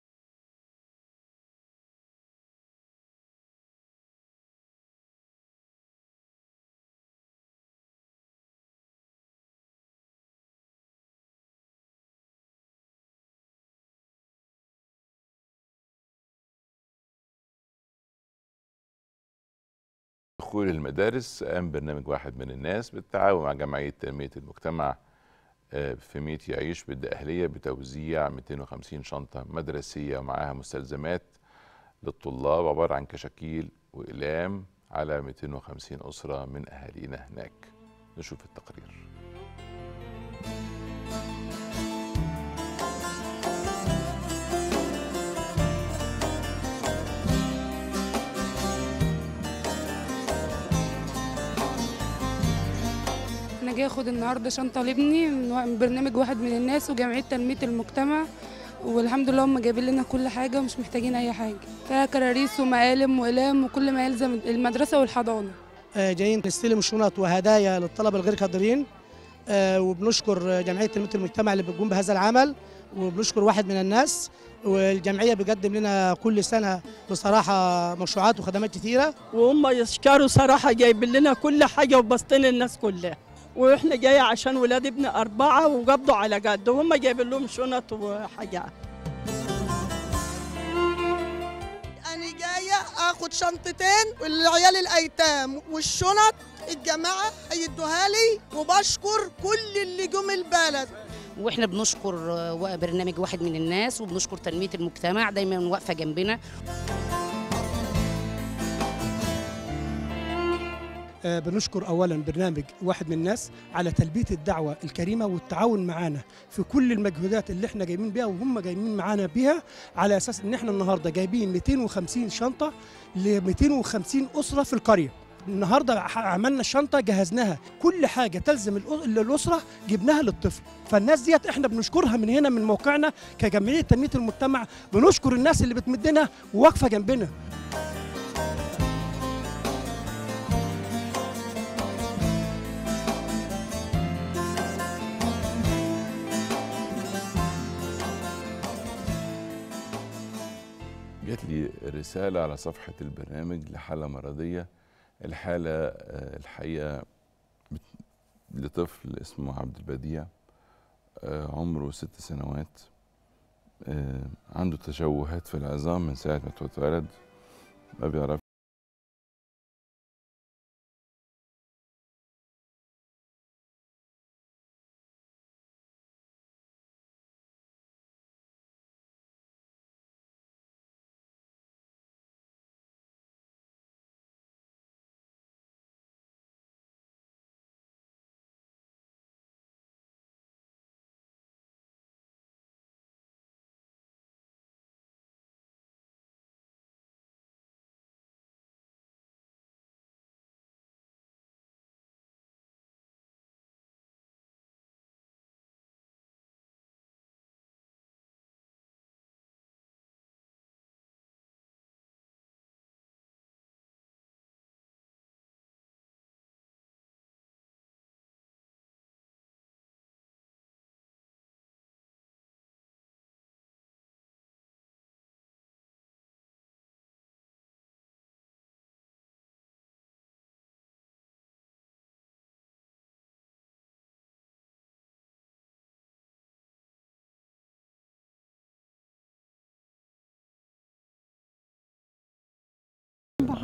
دخول المدارس، قام برنامج واحد من الناس بالتعاون مع جمعية تنمية المجتمع في ميت يعيش بالدقهلية بتوزيع مئتين وخمسين شنطة مدرسية ومعاها مستلزمات للطلاب، عبارة عن كشاكيل وأقلام على مئتين وخمسين أسرة من أهالينا هناك. نشوف التقرير. أنا جاي أخد النهاردة شنطة لابني من برنامج واحد من الناس وجمعية تنمية المجتمع، والحمد لله هم جايبين لنا كل حاجة ومش محتاجين أي حاجة، فيها كراريس ومقالم وأقلام وكل ما يلزم المدرسة والحضانة. جايين نستلم شنط وهدايا للطلبة الغير قادرين، وبنشكر جمعية تنمية المجتمع اللي بتقوم بهذا العمل، وبنشكر واحد من الناس، والجمعية بتقدم لنا كل سنة بصراحة مشروعات وخدمات كثيرة، وهم يشكروا صراحة جايبين لنا كل حاجة وبسطين الناس كلها، واحنا جايه عشان ولاد ابن اربعه وقبضوا على قد وهم جايبين لهم شنط وحاجات. انا جايه اخد شنطتين والعيال الايتام والشنط الجماعه هيدوها لي، وبشكر كل اللي جم البلد. واحنا بنشكر برنامج واحد من الناس وبنشكر تنميه المجتمع دايما واقفه جنبنا. بنشكر اولا برنامج واحد من الناس على تلبيه الدعوه الكريمه والتعاون معانا في كل المجهودات اللي احنا جايبين بيها وهم جايبين معانا بيها، على اساس ان احنا النهارده جايبين مئتين وخمسين شنطه ل مئتين وخمسين اسره في القريه. النهارده عملنا الشنطه جهزناها، كل حاجه تلزم الاسره جبناها للطفل، فالناس ديت احنا بنشكرها من هنا من موقعنا كجمعيه تنميه المجتمع، بنشكر الناس اللي بتمدنا وواقفه جنبنا. جات لي رسالة على صفحة البرنامج لحالة مرضية. الحالة الحقيقة لطفل اسمه عبد البديع، عمره ست سنوات، عنده تشوهات في العظام من ساعة ما اتولد، ما بيعرف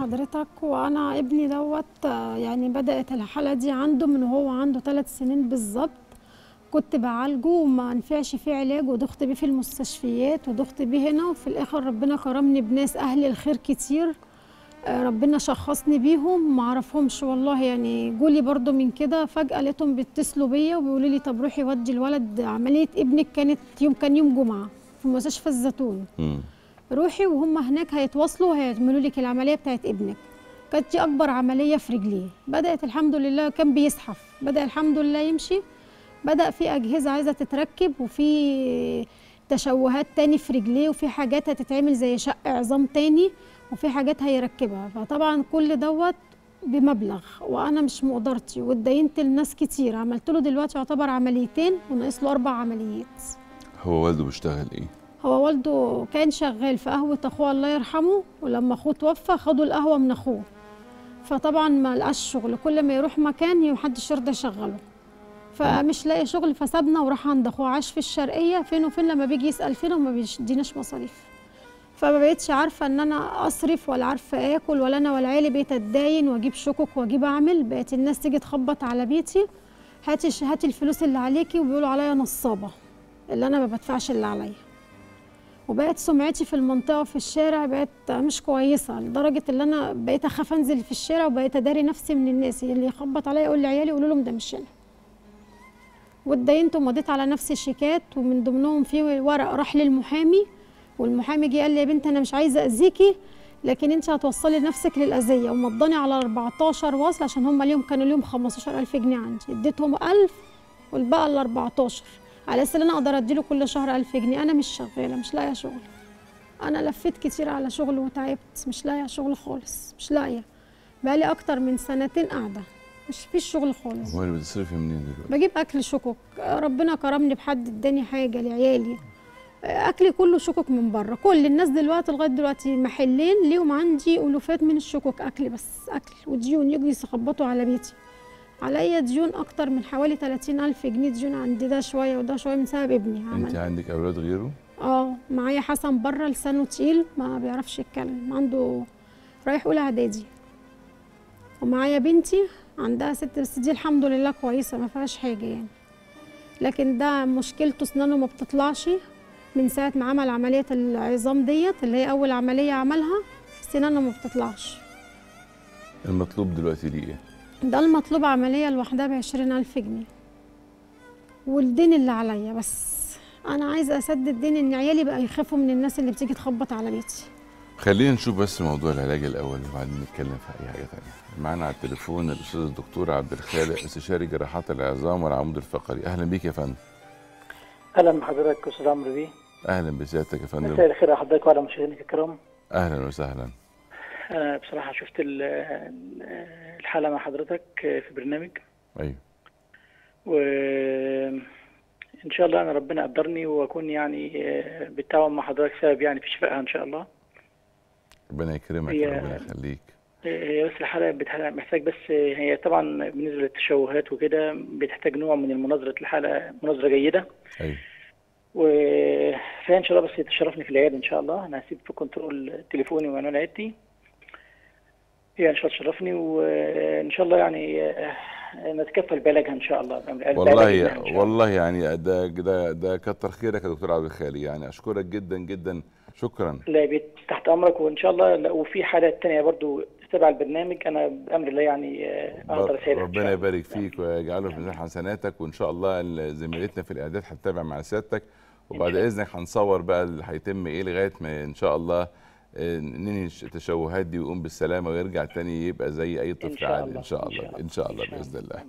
حضرتك. وانا ابني دوت يعني بدات الحاله دي عنده من وهو عنده ثلاث سنين بالظبط. كنت بعالجه وما نفعش فيه علاج، ودخت بيه في المستشفيات ودخت بيه هنا، وفي الاخر ربنا كرمني بناس اهل الخير كتير ربنا شخصني بيهم، ما اعرفهمش والله يعني. جولي برضو من كده فجاه لقيتهم بيتصلوا بيا وبيقولوا لي طب روحي ودي الولد عمليه ابنك، كانت يوم كان يوم جمعه في مستشفى الزيتون. م. روحي وهم هناك هيتواصلوا هيعملوا لك العمليه بتاعت ابنك. كانت دي اكبر عمليه في رجليه. بدات الحمد لله، كان بيزحف، بدا الحمد لله يمشي، بدا في اجهزه عايزه تتركب، وفي تشوهات تاني في رجليه، وفي حاجات هتتعمل زي شق عظام تاني، وفي حاجات هيركبها. فطبعا كل دوت بمبلغ وانا مش مقدرتي، واتدينت لناس كتير. عملت له دلوقتي يعتبر عمليتين وناقص له اربع عمليات. هو والده بيشتغل ايه؟ هو والده كان شغال في قهوه اخوه الله يرحمه، ولما اخوه توفى خدوا القهوه من اخوه، فطبعا ما لقاش شغل، كل ما يروح مكان محدش يرضى يشغله، فمش لاقي شغل فسابنا وراح عند اخوه. عاش في الشرقيه فين وفين، لما بيجي يسال فينا وما بيديناش مصاريف. فما بقتش عارفه ان انا اصرف ولا عارفه اكل، ولا انا ولا عيالي. بقيت اتداين واجيب شكك واجيب اعمل. بقت الناس تيجي تخبط على بيتي، هاتي هاتي الفلوس اللي عليكي، وبيقولوا عليا نصابه اللي انا ما بدفعش اللي عليا. وبقت سمعتي في المنطقه وفي الشارع بقت مش كويسه، لدرجه ان انا بقيت اخاف انزل في الشارع، وبقيت اداري نفسي من الناس. اللي يخبط عليا يقول لعيالي يقولوا لهم ده مش هنا. واتدينت ومضيت على نفسي شيكات، ومن ضمنهم في ورق راح للمحامي، والمحامي جه قال لي يا بنت انا مش عايزه اذيكي، لكن انت هتوصلي نفسك للاذيه، ومضاني على أربعتاشر وصل عشان هم اليوم كانوا ليهم خمستاشر ألف جنيه عندي. اديتهم ألف والباقي ال أربعتاشر على اساس ان انا اقدر اديله كل شهر ألف جنيه. انا مش شغاله، مش لاقيه شغل. انا لفيت كتير على شغل وتعبت، مش لاقيه شغل خالص، مش لاقيه. بقالي اكتر من سنتين قاعده مش فيش شغل خالص. هو اللي بتصرفي منين دلوقتي؟ بجيب اكل شكك، ربنا كرمني بحد اداني حاجه لعيالي. اكلي كله شكك من بره. كل الناس دلوقتي لغايه دلوقتي محلين ليهم عندي الوفات من الشكك، اكل بس اكل، وديون يجوا يخبطوا على بيتي. عليا ديون اكتر من حوالي تلاتين ألف جنيه ديون عندي، ده شويه وده شويه من سبب ابني. انت عندك اولاد غيره؟ اه معايا حسن بره لسانه تقيل ما بيعرفش يتكلم، عنده رايح اولى اعدادي. ومعايا بنتي عندها ست، بس دي الحمد لله كويسه ما فيهاش حاجه يعني. لكن ده مشكلته اسنانه ما بتطلعش من ساعه ما عمل عمليه العظام ديت اللي هي اول عمليه عملها، سنانه ما بتطلعش. المطلوب دلوقتي ليه ايه؟ ده المطلوب عمليه لوحدها بعشرين ألف جنيه، والدين اللي عليا بس. انا عايزه اسدد دين ان عيالي بقى يخافوا من الناس اللي بتيجي تخبط على بيتي. خلينا نشوف بس موضوع العلاج الاول وبعدين نتكلم في اي حاجه ثانيه. معانا على التليفون الاستاذ الدكتور عبد الخالق، استشاري جراحات العظام والعمود الفقري. اهلا بيك يا فندم. اهلا بحضرتك استاذ عمرو بيه. اهلا بسيادتك يا فندم. مساء الخير على حضرتك وعلى مشاهدينك الكرام. اهلا وسهلا. انا بصراحه شفت الحلقه مع حضرتك في برنامج. ايوه. وان شاء الله انا ربنا قدرني واكون يعني بالتعاون مع حضرتك سبب يعني في شفائها ان شاء الله. ربنا يكرمك وربنا يخليك. هي بس الحلقه محتاج، بس هي طبعا بالنسبه للتشوهات وكده بتحتاج نوع من المناظره الحلقه، مناظره جيده. ايوه. وفيها ان شاء الله بس تشرفني في العياده ان شاء الله. انا هسيب في كنترول تليفوني وعنوان عيادتي. هي ان شاء الله تشرفني وان شاء الله يعني نتكفل بعلاجها ان شاء الله. والله والله يعني ده ده ده كتر خيرك يا دكتور عبد الخالق، يعني اشكرك جدا جدا، شكرا. لا بيت تحت امرك، وان شاء الله وفي حالات ثانيه برضو تبع البرنامج انا بامر الله يعني اقدر اساعدك. ربنا يبارك فيك ويجعله في ميزان حسناتك، وان شاء الله زميلتنا في الاعداد هتتابع مع سيادتك، وبعد اذنك هنصور بقى اللي هيتم ايه لغايه ما ان شاء الله ننهي التشوهات دي ويقوم بالسلامه ويرجع تاني يبقى زي اي طفل عادي ان شاء الله. ان شاء الله باذن الله.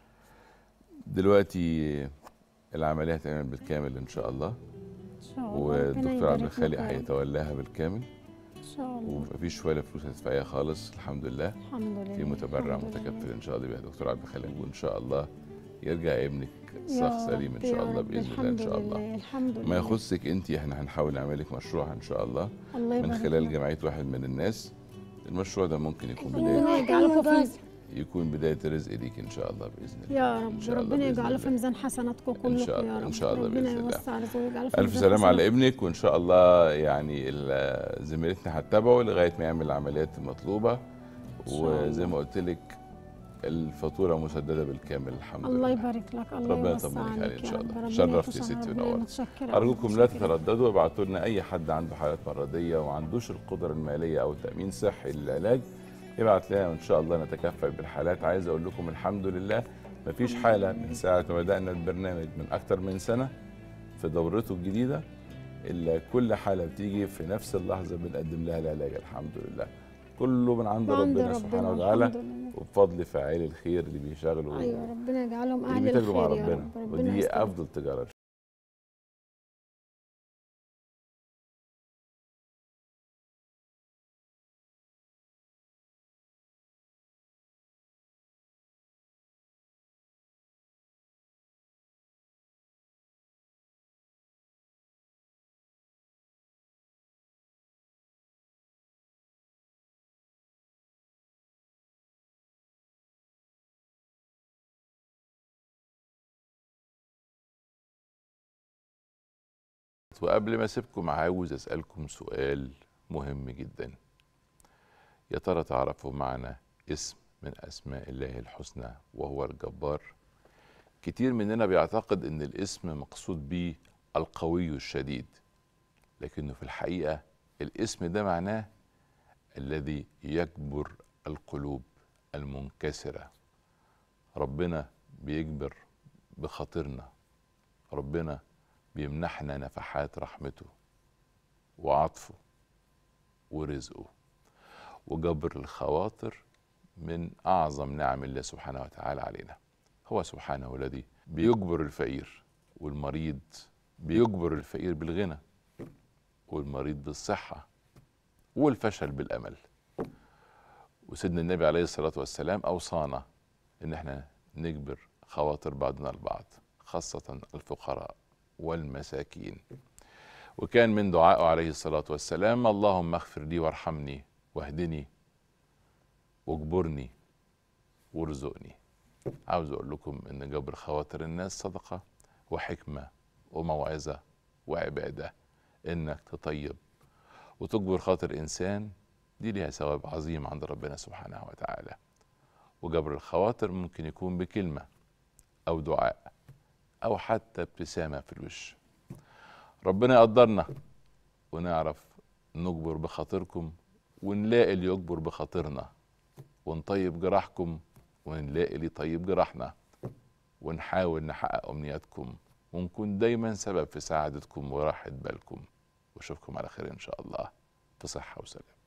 دلوقتي العمليه هتعمل بالكامل ان شاء الله، والدكتور عبد الخالق هيتولاها بالكامل ان شاء الله، ومفيش ولا فلوس هتدفعيها خالص. الحمد لله. الحمد لله. في متبرع متكفل ان شاء الله بيها دكتور عبد الخالق، وان شاء الله يرجع ابنك صح سليم ان شاء الله باذن الله. ان شاء الله. الحمد لله. ما يخصك انت احنا هنحاول نعمل لك مشروع ان شاء الله, الله من خلال جمعيه واحد من الناس. المشروع ده ممكن يكون بدايه يكون بدايه رزق ليك ان شاء الله باذن الله. يا رب ربنا يجعله في ميزان حسناتكم كلكم إن شاء الله. يا رب. إن شاء الله ربنا بإذن الله. يوسع رزقه ويجعله في الف ميزان سلام على حسناتكم. ابنك، وان شاء الله يعني ال- زميلتنا هتتابعه لغايه ما يعمل العمليات المطلوبه، وزي ما قلت لك الفاتوره مسدده بالكامل الحمد لله. الله يبارك لك. الله ربنا يوسع يطمنك عليك عليه ان يا شاء رب. الله. ربنا شرفتي يا يكون ستي ربنا ونورتي. متشكرة. ارجوكم لا متشكرة. تترددوا، وابعتوا لنا اي حد عنده حالات مرضيه وما عندوش القدره الماليه او تامين صحي للعلاج، يبعت لنا وان شاء الله نتكفل بالحالات. عايز اقول لكم الحمد لله مفيش حاله من ساعه ما بدانا البرنامج من اكتر من سنه في دورته الجديده الا كل حاله بتيجي في نفس اللحظه بنقدم لها العلاج الحمد لله. كله من عند من عند ربنا ربنا سبحانه الحمد وتعالى، لله. وبفضل فاعلي الخير اللي بيشغلوا ايوه ربنا يجعلهم اهل اللي بيتاجروا مع الخير يا ربنا، رب. ربنا ودي يستر. افضل تجاره. وقبل ما اسيبكم عاوز اسالكم سؤال مهم جدا. يا ترى تعرفوا معنى اسم من اسماء الله الحسنى وهو الجبار؟ كتير مننا بيعتقد ان الاسم مقصود به القوي الشديد، لكنه في الحقيقه الاسم ده معناه الذي يجبر القلوب المنكسره. ربنا بيجبر بخاطرنا، ربنا بيمنحنا نفحات رحمته وعطفه ورزقه. وجبر الخواطر من أعظم نعم الله سبحانه وتعالى علينا. هو سبحانه الذي بيجبر الفقير والمريض، بيجبر الفقير بالغنى والمريض بالصحة والفشل بالأمل. وسيدنا النبي عليه الصلاة والسلام أوصانا إن احنا نجبر خواطر بعضنا البعض، خاصة الفقراء والمساكين. وكان من دعائه عليه الصلاة والسلام: اللهم اغفر لي وارحمني واهدني واجبرني وارزقني. عاوز اقول لكم ان جبر خواطر الناس صدقة وحكمة وموعظة وعبادة. انك تطيب وتجبر خاطر انسان دي ليها ثواب عظيم عند ربنا سبحانه وتعالى. وجبر الخواطر ممكن يكون بكلمة او دعاء او حتى ابتسامة في الوش. ربنا يقدرنا ونعرف نجبر بخاطركم، ونلاقي اللي يجبر بخاطرنا، ونطيب جراحكم ونلاقي اللي يطيب جراحنا، ونحاول نحقق امنياتكم، ونكون دايما سبب في سعادتكم وراحة بالكم. واشوفكم على خير ان شاء الله في صحة وسلام.